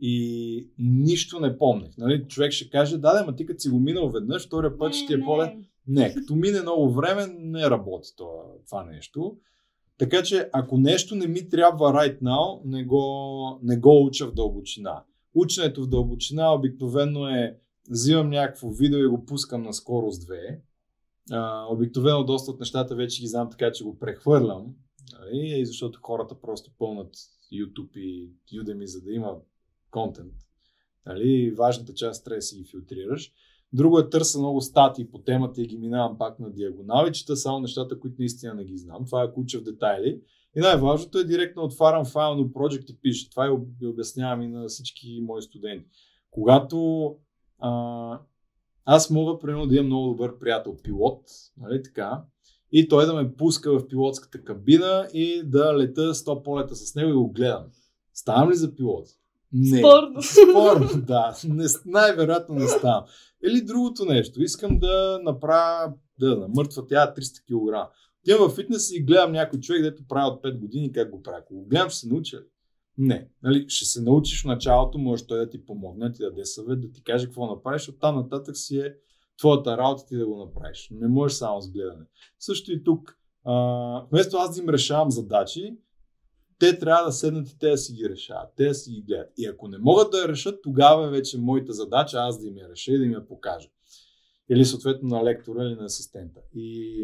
и нищо не помнех. Нали? Човек ще каже, да, да, ма ти като си го минал веднъж, втория път ще ти е по-ле. Не, като мине много време, не работи това, това нещо. Така че ако нещо не ми трябва right now, не го, не го уча в дълбочина. Ученето в дълбочина обикновено е, взимам някакво видео и го пускам на скорост две. Uh, обикновено доста от нещата вече ги знам, така че го прехвърлям, нали? И защото хората просто пълнат YouTube и Udemy, за да има контент. Нали? Важната част трябва да си ги филтрираш. Друго е търся много статии по темата и ги минавам пак на диагонал и чета само нещата, които наистина не ги знам. Това е ако уча в детайли. И най-важното е директно отварям файлно project и пиша. Това и обяснявам и на всички мои студенти. Когато а, аз мога, примерно, да имам много добър приятел пилот, нали така, и той да ме пуска в пилотската кабина и да лета сто полета с него и го гледам. Ставам ли за пилот? Не. Спорно. Спорно, да. Не, най-вероятно не ставам. Или другото нещо. Искам да направя, да намъртва тя триста килограма. Тя във фитнес и гледам някой човек, дето прави от пет години, как го прави. Ако го гледам, ще се науча. Не. Нали, ще се научиш в началото, може той да ти помогне, да ти даде съвет, да ти каже какво направиш, оттам нататък си е твоята работа ти да го направиш. Не можеш само с гледане. Също и тук, а, вместо аз да им решавам задачи, те трябва да седнат и те да си ги решават, те да си ги гледат. И ако не могат да я решат, тогава вече моята задача аз да им я реша и да им я покажа. Или съответно на лектора или на асистента. И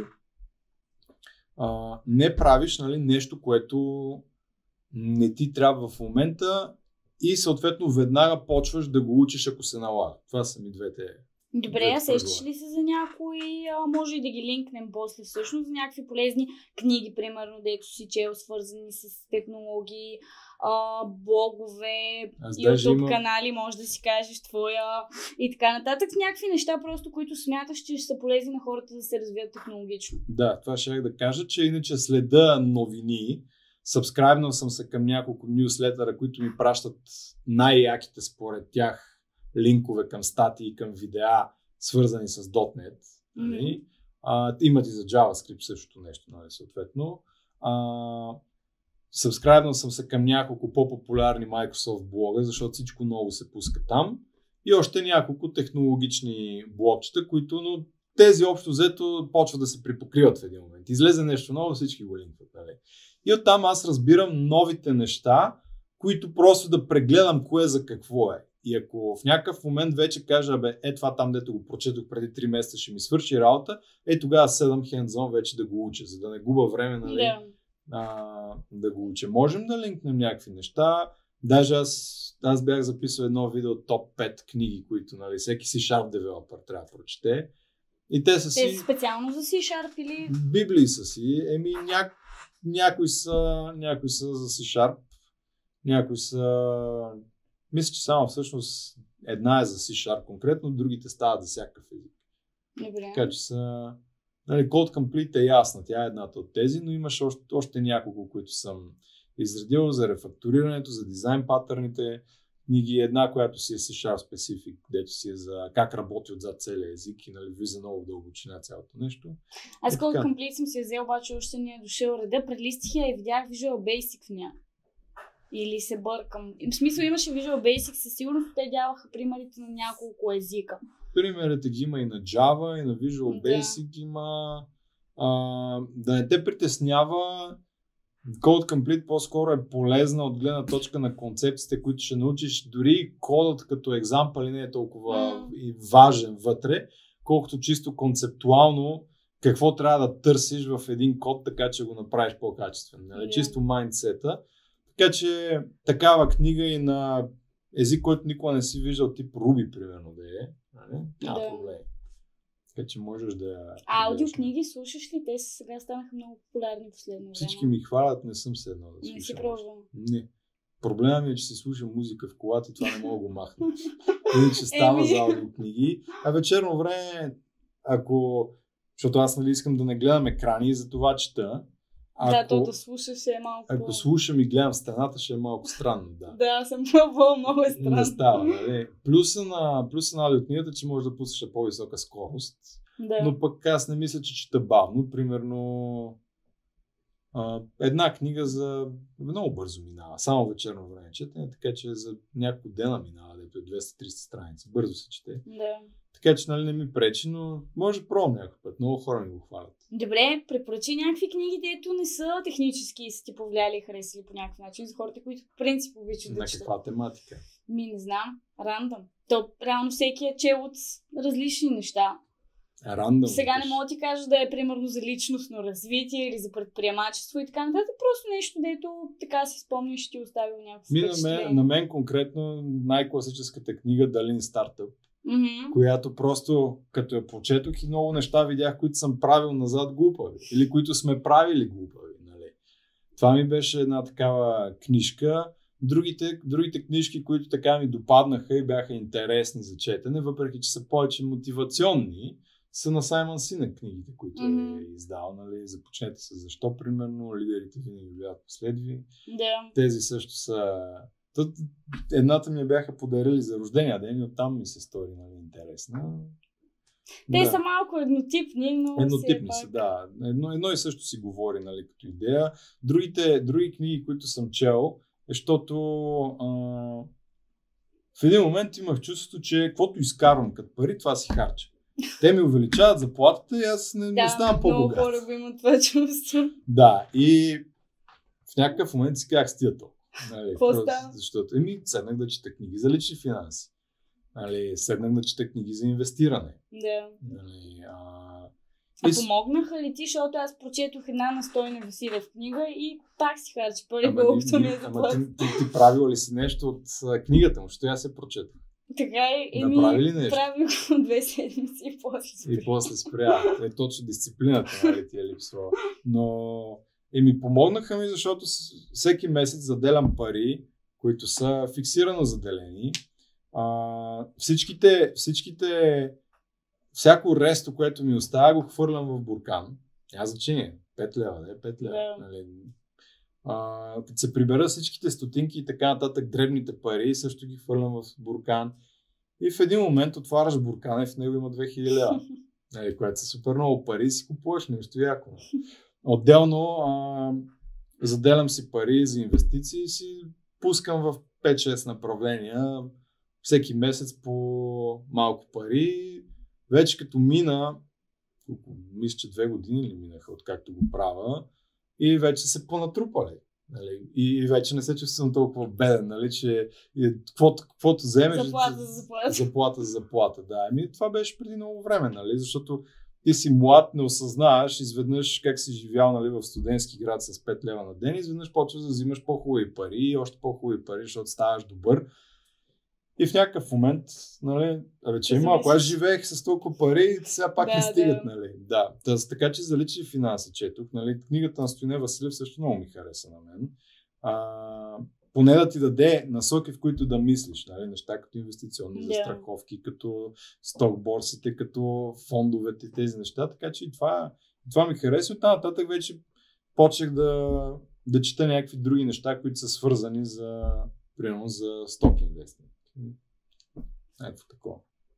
а, не правиш, нали, нещо, което не ти трябва в момента и съответно веднага почваш да го учиш, ако се налага. Това са ми двете. Добре, а сещаш ли се за някои, а, може и да ги линкнем после всъщност, за някакви полезни книги, примерно, дето си чел, свързани с технологии, а, блогове, YouTube има... канали, може да си кажеш твоя и така нататък. Някакви неща просто, които смяташ, че ще са полезни на хората да се развият технологично. Да, това ще да кажа, че иначе следа новини. Сабскрайбнал съм се към няколко нюслетъра, които ми пращат най-яките според тях линкове към статии и към видеа, свързани с .дот нет. Нали? Mm-hmm. А, имат и за JavaScript същото нещо, нали, съответно. Сабскрайбнал съм се към няколко по-популярни Microsoft блога, защото всичко ново се пуска там. И още няколко технологични блогчета, които, но тези общо взето почват да се припокриват в един момент. Излезе нещо ново, всички го линкват. Нали? И оттам аз разбирам новите неща, които просто да прегледам кое за какво е. И ако в някакъв момент вече кажа, бе, е това там, дето го прочетох преди три месеца, ще ми свърши работа, е тогава седам хендзон вече да го уча, за да не губа време, нали, Да. а, да го уча. Можем да линкнем някакви неща. Даже аз, аз бях записал едно видео топ пет книги, които, нали, всеки C-Sharp девелопър трябва да прочете. И те са Те си... са специално за C-Sharp или... Библии са си. Еми, ня... някои, са, някои са за C-Sharp, някои са... Мисля, че само всъщност една е за C-Sharp конкретно, другите стават за всякакъв език. Добре. Така че са... Нали, Code Complete е ясна, тя е едната от тези, но имаш още, още няколко, които съм изредил за рефакторирането, за дизайн патърните книги. Една, която си е C-Sharp Specific, където си е за как работи отзад целия език и, нали, влиза много в дълбочина цялото нещо. Аз Е, Code така. Complete съм си взел, обаче още не е дошъл реда. Прелистих я и видях Visual Basic в нея. Или се бъркам. В смисъл имаше Visual Basic, със сигурност те дяваха примерите на няколко езика. Примерите ги има и на Java, и на Visual Да. Basic има. А, да не те притеснява, Code Complete по-скоро е полезна от гледна точка на концепциите, които ще научиш. Дори кодът като екзампъл не е толкова Mm. и важен вътре, колкото чисто концептуално какво трябва да търсиш в един код, така че го направиш по-качествен. Нали? Yeah. Чисто майндсета. Така че такава книга и на език, който никога не си виждал, тип Ruby, примерно, да е. Нали? Няма Да. проблем. Така че можеш да... А да аудиокниги слушаш ли? Те сега станаха много популярни в последно време. Всички ми хвалят, не съм се едно да слушам. Не си пробвал. Не. Проблема ми е, че си слушам музика в колата и това не мога да го махна. Иначе става Еми. за аудиокниги. А вечерно време, ако... Защото аз, нали, искам да не гледам екрани и за това чета. Ако, Да, то да слушаш е малко... ако слушам и гледам в страната, ще е малко странно. Да. Да, съм пробвала, много е странно. Не става, нали? Плюса на, плюса на аудиокнигата, че можеш да пуснеш на по-висока скорост. Да. Но пък аз не мисля, че чета бавно. Примерно а, една книга за много бързо минава. Само вечерно време четене, така че за няколко дена минава, дето е двеста-триста страници. Бързо се чете. Да. Така че, нали, не ми пречи, но може да пробвам някой път. Много хора ми го хвалят. Добре, препоръчи някакви книги, дето не са технически и са ти повлияли и харесали по някакъв начин за хората, които в принцип обичат да На четат. каква тематика? Ми не знам, рандъм. То реално всеки е чел от различни неща. Рандъм. Сега не викаш. мога да ти кажа да е примерно за личностно развитие или за предприемачество и така нататък. Просто нещо, дето така си спомняш, ще ти оставил някакво Ми, на, впечатление. мен, на мен конкретно най-класическата книга Далин Стартъп, Мгм. която просто като я прочетох и много неща видях, които съм правил назад глупави. Или които сме правили глупави. Нали? Това ми беше една такава книжка. Другите, другите книжки, които така ми допаднаха и бяха интересни за четене, въпреки че са повече мотивационни, са на Саймън Синек книгите, които Мгм. е издал. Нали? Започнете с защо, примерно, лидерите винаги влияят последви. Да. Тези също са... Тът, едната ми я бяха подарили за рождения ден и оттам ми се стори, нали, интересна. Те Да. са малко еднотипни, но Еднотипни все са, пак. да. Едно, едно и също си говори, нали, като идея. Другите, други книги, които съм чел, е, защото а, в един момент имах чувството, че каквото изкарвам като пари, това си харча. Те ми увеличават заплатата и аз не, не Да, ставам много по-богат. хора го имат това чувство. Да, и в някакъв момент си казах стига толкова. Нали, Какво просто става? защото еми, седнах да чета книги за лични финанси. Нали, седнах да чета книги за инвестиране. Да. Нали, а... А и с- помогнаха ли ти, защото аз прочетох една настойна Василев книга и пак си харчи пари, Ама, колкото ни- ми ни- е ама заплата. ти, ти, ти правила ли си нещо от а, книгата му, що аз се прочетох? Така е, еми, Направи ли нещо? правих го две седмици и после спря. И после спря. Е точно дисциплината, нали, ти е липсвала. Но и ми помогнаха ми, защото с- всеки месец заделям пари, които са фиксирано заделени. А, всичките, всичките, всяко ресто, което ми остава, го хвърлям в буркан. Няма значение. пет лева, да е пет лева. Да. Нали. А, като се прибера всичките стотинки и така нататък, дребните пари, също ги хвърлям в буркан. И в един момент отваряш буркана и в него има две хиляди лева. Нали, което са супер много пари и си купуваш нещо яко. Отделно а, заделям си пари за инвестиции и си пускам в пет-шест направления всеки месец по малко пари. Вече като мина, мисля, че две години ли минаха, откакто го правя, и вече се понатрупали. Нали? И, и вече не се чувствам толкова беден, нали? Че каквото, каквото вземеш... Заплата за заплата. Заплата за заплата, да. Ами това беше преди много време, нали? Защото ти си млад, не осъзнаваш изведнъж как си живял, нали, в студентски град с пет лева на ден, изведнъж почваш да взимаш по-хубави пари, още по-хубави пари, защото ставаш добър. И в някакъв момент, нали, рече има, ако аз живеех с толкова пари, сега пак да, не стигат, да. нали. Да, Тъз, така че за лични финанси четох, нали, книгата на Стояне Василев също много ми хареса на мен. А, поне да ти даде насоки, в които да мислиш, нали, неща като инвестиционни Да. застраховки, като стокборсите, като фондовете, тези неща, така че и това, това ми хареса. От нататък вече почнах да, да чета някакви други неща, които са свързани за, примерно, за сток инвестинг. Някакво такова.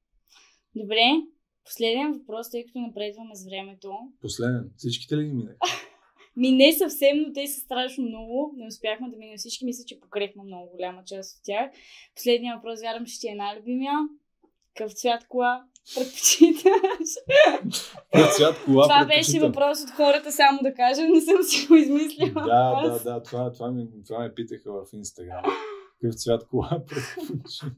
Добре, последен въпрос, тъй като напредваме с времето. Последен. Всичките ли ги минах? Ми не съвсем, но те са страшно много. Не успяхме да минем всички. Мисля, че покрехме много голяма част от тях. Последният въпрос, вярвам, ще е най-любимия. Какъв цвят кола предпочиташ? Какъв цвят кола Това предпочитам? беше въпрос от хората, само да кажа. Не съм си го измислила. Да, да, да. Това, това, ми, това ме питаха в Инстаграм. Какъв цвят кола предпочитам?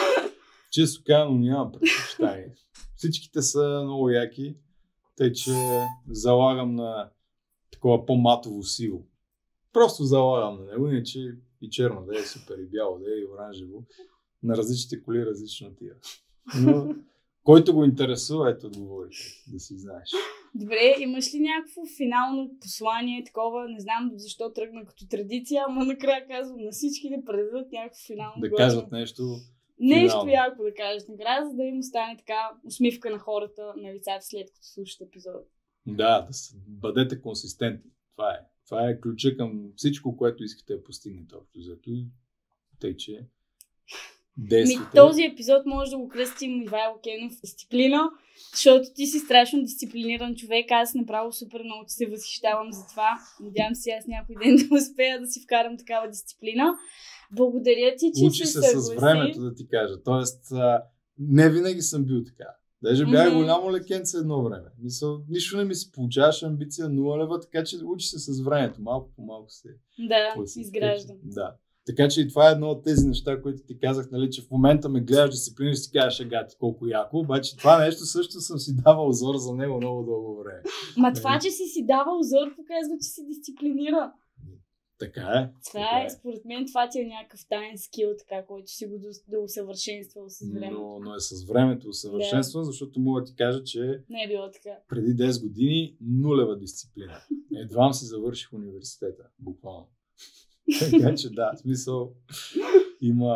Често казано нямам предпочитание. Всичките са много яки, тъй че залагам на такова по-матово сиво. Просто залагам на него, иначе и черно да е супер, и бяло да е, и оранжево. На различните коли различно тия. Но който го интересува, ето отговорите, да си знаеш. Добре, имаш ли някакво финално послание, такова, не знам защо тръгна като традиция, ама накрая казвам на всички да предадат някакво финално. Да главно. кажат нещо. Нещо финално. яко да кажеш накрая, за да им остане така усмивка на хората на лицата след като слушат епизода. Да, да са, бъдете консистентни. Това е. Това е ключа към всичко, което искате да постигнете общо. Зато тъй, че действате. Ми, този епизод може да го кръстим Ивайло Кенов дисциплина, защото ти си страшно дисциплиниран човек. Аз направо супер много ти се възхищавам за това. Надявам се аз някой ден да успея да си вкарам такава дисциплина. Благодаря ти, че Учи се се съгласи. с времето, да ти кажа. Тоест, а, не винаги съм бил така. Даже бях Мгм. голямо лекенце едно време. Мисъл, нищо не ми се получаваше, амбиция нула лева, така че учи се с времето. Малко по малко се Да, класи. изграждам. Да. Така че и това е едно от тези неща, които ти казах, нали, че в момента ме гледаш дисциплина и си кажеш, ага, ти колко яко, обаче това нещо също съм си давал зор за него много дълго време. Ма това, че си си давал зор, показва, че си дисциплиниран. Така е. Това така е, според мен, това ти е някакъв таен скил, така, който си го да усъвършенствал с времето. Но, но е с времето усъвършенстван, защото мога да ти кажа, че Не е било така. преди десет години нулева дисциплина. Едвам си завърших университета, буквално. Така че да, в смисъл има...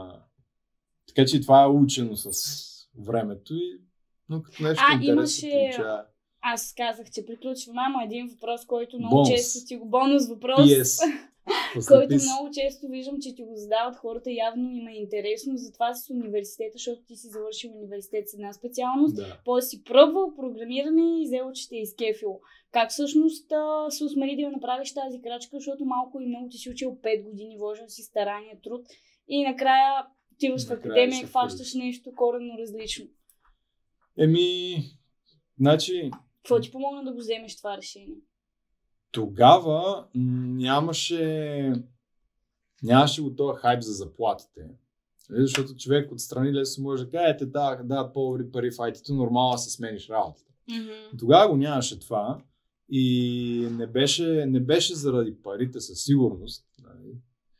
Така че това е учено с времето и но като нещо А, интересно имаше- получава. Аз казах, че приключваме, ама един въпрос, който много Бонус. често ти го... Бонус въпрос, Пи Ес. който Послепис. много често виждам, че ти го задават хората, явно им е интересно, затова с университета, защото ти си завършил университет с една специалност. Да. После си пробвал програмиране и взело, че те е изкефило. Как всъщност а, се усмели да направиш тази крачка, защото малко и много ти си учил пет години, вложил си старания, труд и накрая отиваш в Накрая академия се и хващаш нещо коренно различно. Еми, значи, Какво ти помогна да го вземеш това решение? тогава м, нямаше нямаше го този хайп за заплатите. Нали, защото човек отстрани лесно може да каже, ете да, да, по-добри пари в ай ти-то, нормално си смениш работата. Mm-hmm. Тогава го нямаше това и не беше, не беше заради парите със сигурност. Нали.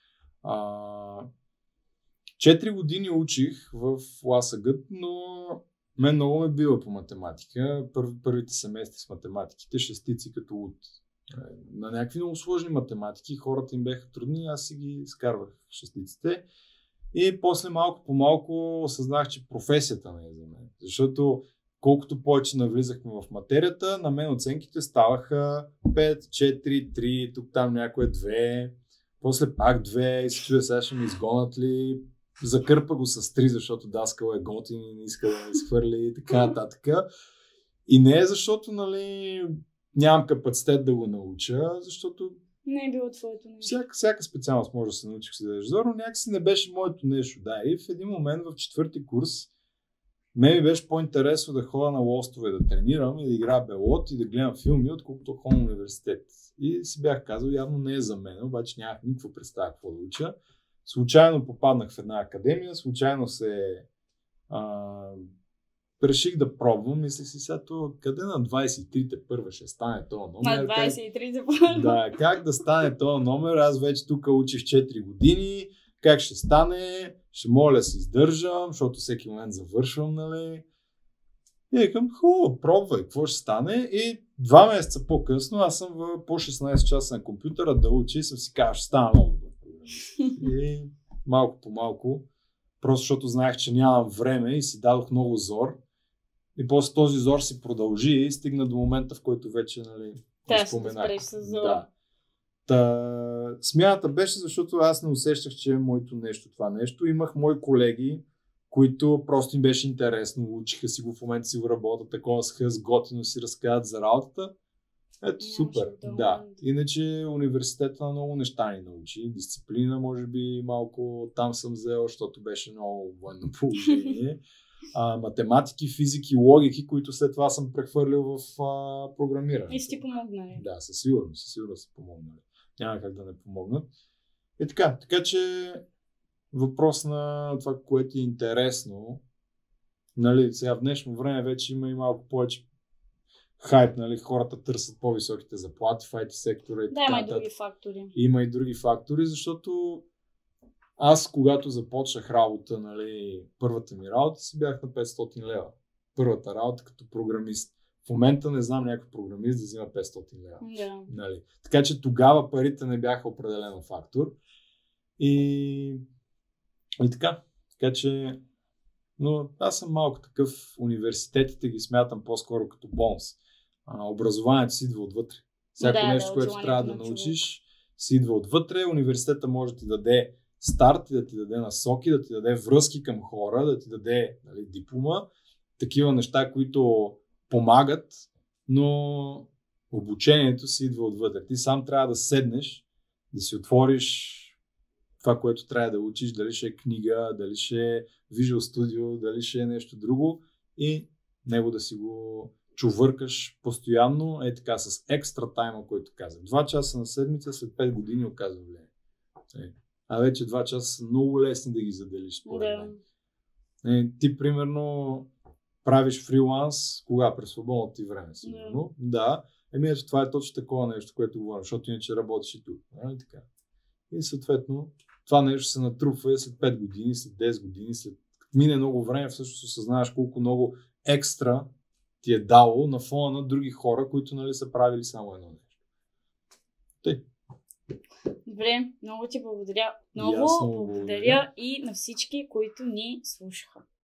А, четири години учих в ЛАСАГът, но мен много ме бива по математика. Пър, първите семестри с математиките, шестици като от на някакви много сложни математики, хората им бяха трудни, аз си ги скарвах шестиците. И после малко по малко осъзнах, че професията не е за мен. Защото колкото повече навлизахме в материята, на мен оценките ставаха пет, четири, три, тук там някое две, после пак две и се чуя сега ще ми изгонят ли. Закърпа го с три, защото даскал е готин и не иска да ме изхвърли и така нататък. И не е защото, нали, нямам капацитет да го науча, защото Не е било твоето нещо. всяка, всяка специалност може да се научи си да дадеш зор, но някакси не беше моето нещо. Да, и в един момент в четвърти курс Мен ми беше по-интересно да ходя на лостове, да тренирам и да играя белот и да гледам филми, отколкото ходя на университет. И си бях казал, явно не е за мен, обаче нямах никаква представа какво да уча. Случайно попаднах в една академия, случайно се а, реших да пробвам. Мислех си сега, то, къде на двайсет и трите първа ще стане този номер? На двайсет и трите първа. Да, как да стане този номер? Аз вече тук учих четири години. Как ще стане? Ще моля да се издържам, защото всеки момент завършвам, нали? И викам, хубаво, пробвай, какво ще стане? И два месеца по-късно аз съм в по шестнайсет часа на компютъра да уча и съм си казал, ще стана много добър. И малко по малко, просто защото знаех, че нямам време и си дадох много зор. И после този зор си продължи и стигна до момента, в който вече, нали, да, споменах. Да, с зор. Да. Та, смяната беше, защото аз не усещах, че е моето нещо, това нещо. Имах мои колеги, които просто им беше интересно, учиха си го, в момента си го работят, такова с хъс, готино си разказват за работата. Ето, супер. Да. Иначе университета много неща ни научи. Дисциплина, може би, малко там съм взел, защото беше много военно положение. А, математики, физики, логики, които след това съм прехвърлил в а, програмиране. И си ти помогнали. Да, със сигурност, със сигурност са помогнали. Няма как да не помогнат. И така, така че въпрос на това, което е интересно, нали, сега в днешно време вече има и малко повече хайп, нали, хората търсят по-високите заплати в ай ти сектора. И да, така, има и други фактори. Има и други фактори, защото аз, когато започнах работа, нали, първата ми работа, си бях на петстотин лева. Първата работа като програмист. В момента не знам някой програмист да взима петстотин лева. Да. Нали. Така че тогава парите не бяха определен фактор. И, и така. Така че, но аз съм малко такъв, университетите ги смятам по-скоро като бонус. А, образованието си идва отвътре. Всяко да, нещо, да, което трябва да научиш, си идва отвътре. Университета може да ти даде старт, да ти даде насоки, да ти даде връзки към хора, да ти даде, нали, диплома. Такива неща, които помагат, но обучението си идва отвътре. Ти сам трябва да седнеш, да си отвориш това, което трябва да учиш, дали ще е книга, дали ще е Visual Studio, дали ще е нещо друго и него да си го чувъркаш постоянно, е така, с екстра тайма, който казах. Два часа на седмица, след пет години оказва влияние. А вече два часа са много лесни да ги заделиш, според мен. Е, ти, примерно, правиш фриланс, кога? През свободното ти време, сигурно. Да. да. Еми, ето, това е точно такова нещо, което говорим, защото иначе работиш и тук. А, така. И съответно, това нещо се натрупва след пет години, след десет години, след мине много време, всъщност осъзнаваш колко много екстра ти е дало на фона на други хора, които, нали, са правили само едно нещо. Тъй. Добре, много ти благодаря. Много и благодаря, благодаря и на всички, които ни слушаха.